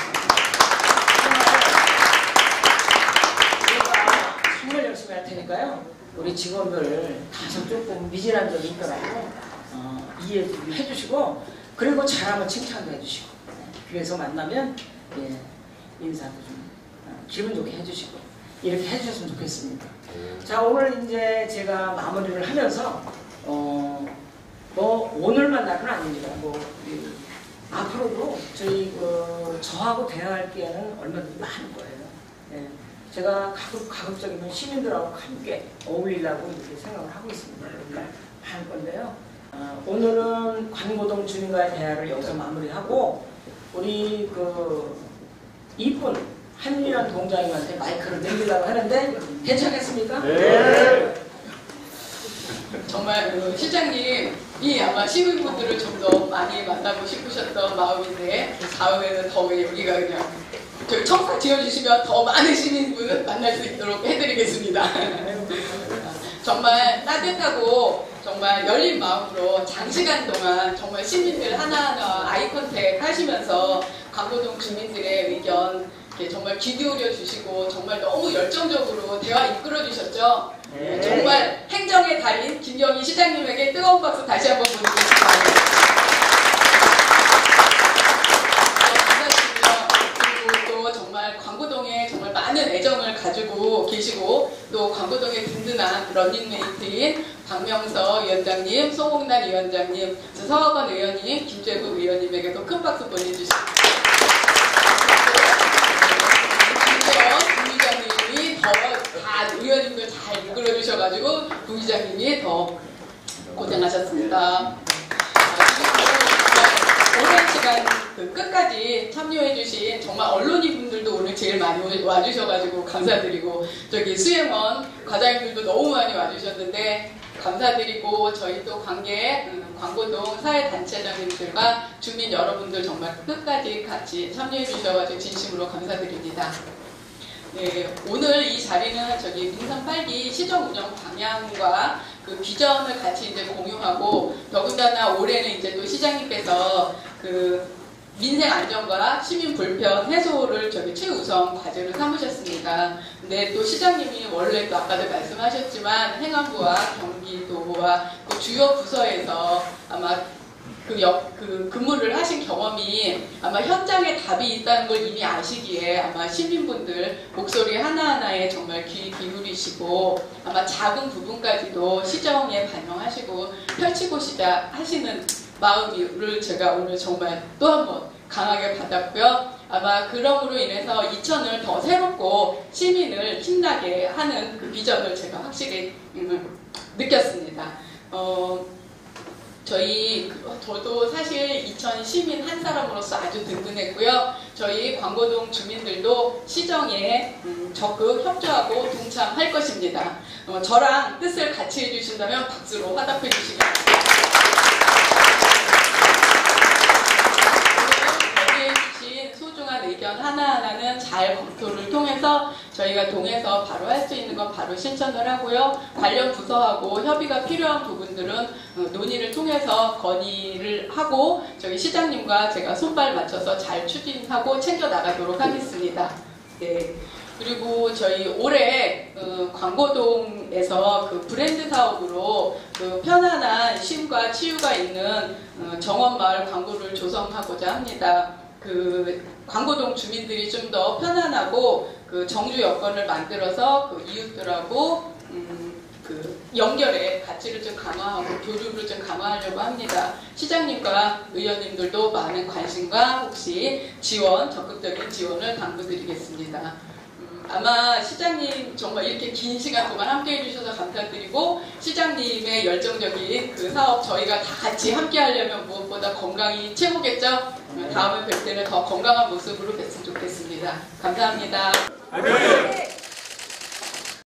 제가 정말 열심히 할 테니까요. 우리 직원들 다소 조금 미진한 점이 있더라도 어, 이해 해주시고, 그리고 잘하면 칭찬도 해주시고, 그래서 만나면 예, 인사도 좀 어, 기분 좋게 해주시고 이렇게 해주셨으면 좋겠습니다. 자, 오늘 이제 제가 마무리를 하면서 어, 뭐 오늘만 날은 아닙니다. 뭐 그, 앞으로도 저희 그, 저하고 대화할 기회는 얼마든지 많은 거예요. 예. 제가 가급, 가급적이면 시민들하고 함께 어울리려고 이렇게 생각을 하고 있습니다. 그러니까 할 건데요. 어, 오늘은 관고동 주민과의 대화를 여기서 마무리하고, 우리 그 이쁜 한민환 동장님한테 마이크를 넘기려고 하는데 괜찮겠습니까? 네. 정말 그 실장님이 아마 시민분들을 좀 더 많이 만나고 싶으셨던 마음인데, 다음에는 더 여기가 그냥 저희 청사 지어주시면 더 많은 시민분을 만날 수 있도록 해드리겠습니다. 정말 따뜻하고 정말 열린 마음으로 장시간 동안 정말 시민들 하나하나 아이 컨택 하시면서 관고동 주민들의 의견 정말 귀 기울여 주시고 정말 너무 열정적으로 대화 이끌어 주셨죠. 네. 정말 행정의 달인 김경희 시장님에게 뜨거운 박수 다시 한번 보내드리겠습니다. 관고동에 정말 많은 애정을 가지고 계시고, 또 관고동의 든든한 런닝메이트인 박명서 위원장님, 송홍란 위원장님, 서학원 의원님, 김재국 의원님에게도 큰 박수 보내주시고, 김재원 부의장님이 더 다 의원님들 잘 이끌어주셔가지고 부의장님이 더 고생하셨습니다. 오랜 시간 그 끝까지 참여해주신 정말 언론인분들도 오늘 제일 많이 와주셔가지고 감사드리고, 저기 수행원 과장님들도 너무 많이 와주셨는데 감사드리고, 저희 또 관계 음, 관고동 사회단체장님들과 주민 여러분들 정말 끝까지 같이 참여해주셔가지고 진심으로 감사드립니다. 네, 오늘 이 자리는 저기 민선 팔 기 시정 운영 방향과 그 비전을 같이 이제 공유하고, 더군다나 올해는 이제 또 시장님께서 그 민생 안전과 시민 불편 해소를 저기 최우선 과제로 삼으셨습니다. 근데 또 시장님이 원래 또 아까도 말씀하셨지만 행안부와 경기도와 그 주요 부서에서 아마 그, 역, 그 근무를 하신 경험이 아마 현장에 답이 있다는 걸 이미 아시기에 아마 시민분들 목소리 하나하나에 정말 귀 기울이시고, 아마 작은 부분까지도 시정에 반영하시고 펼치고시자 하시는 마음을 제가 오늘 정말 또 한 번 강하게 받았고요. 아마 그럼으로 인해서 이천을 더 새롭고 시민을 힘나게 하는 그 비전을 제가 확실히 음, 느꼈습니다. 어, 저희 저도 사실 이천 시민 한 사람으로서 아주 든든했고요. 저희 관고동 주민들도 시정에 음, 적극 협조하고 동참할 것입니다. 어, 저랑 뜻을 같이 해주신다면 박수로 화답해 주시기 바랍니다. 소중한 의견 하나하나는 잘 검토를 통해서 저희가 동에서 바로 할 수 있는 건 바로 신청을 하고요. 관련 부서하고 협의가 필요한 부분들은 논의를 통해서 건의를 하고, 저희 시장님과 제가 손발 맞춰서 잘 추진하고 챙겨 나가도록 하겠습니다. 네. 그리고 저희 올해 그 관고동에서 그 브랜드 사업으로 그 편안한 쉼과 치유가 있는 정원마을 관고를 조성하고자 합니다. 그 관고동 주민들이 좀 더 편안하고 그 정주 여건을 만들어서 그 이웃들하고 음 그 연결의 가치를 좀 강화하고 교류를 좀 강화하려고 합니다. 시장님과 의원님들도 많은 관심과 혹시 지원, 적극적인 지원을 당부드리겠습니다. 음 아마 시장님 정말 이렇게 긴 시간 동안 함께 해주셔서 감사드리고, 시장님의 열정적인 그 사업 저희가 다 같이 함께 하려면 무엇보다 건강이 최고겠죠? 다음에 뵐 때는 더 건강한 모습으로 뵀으면 좋겠습니다. 감사합니다. 네.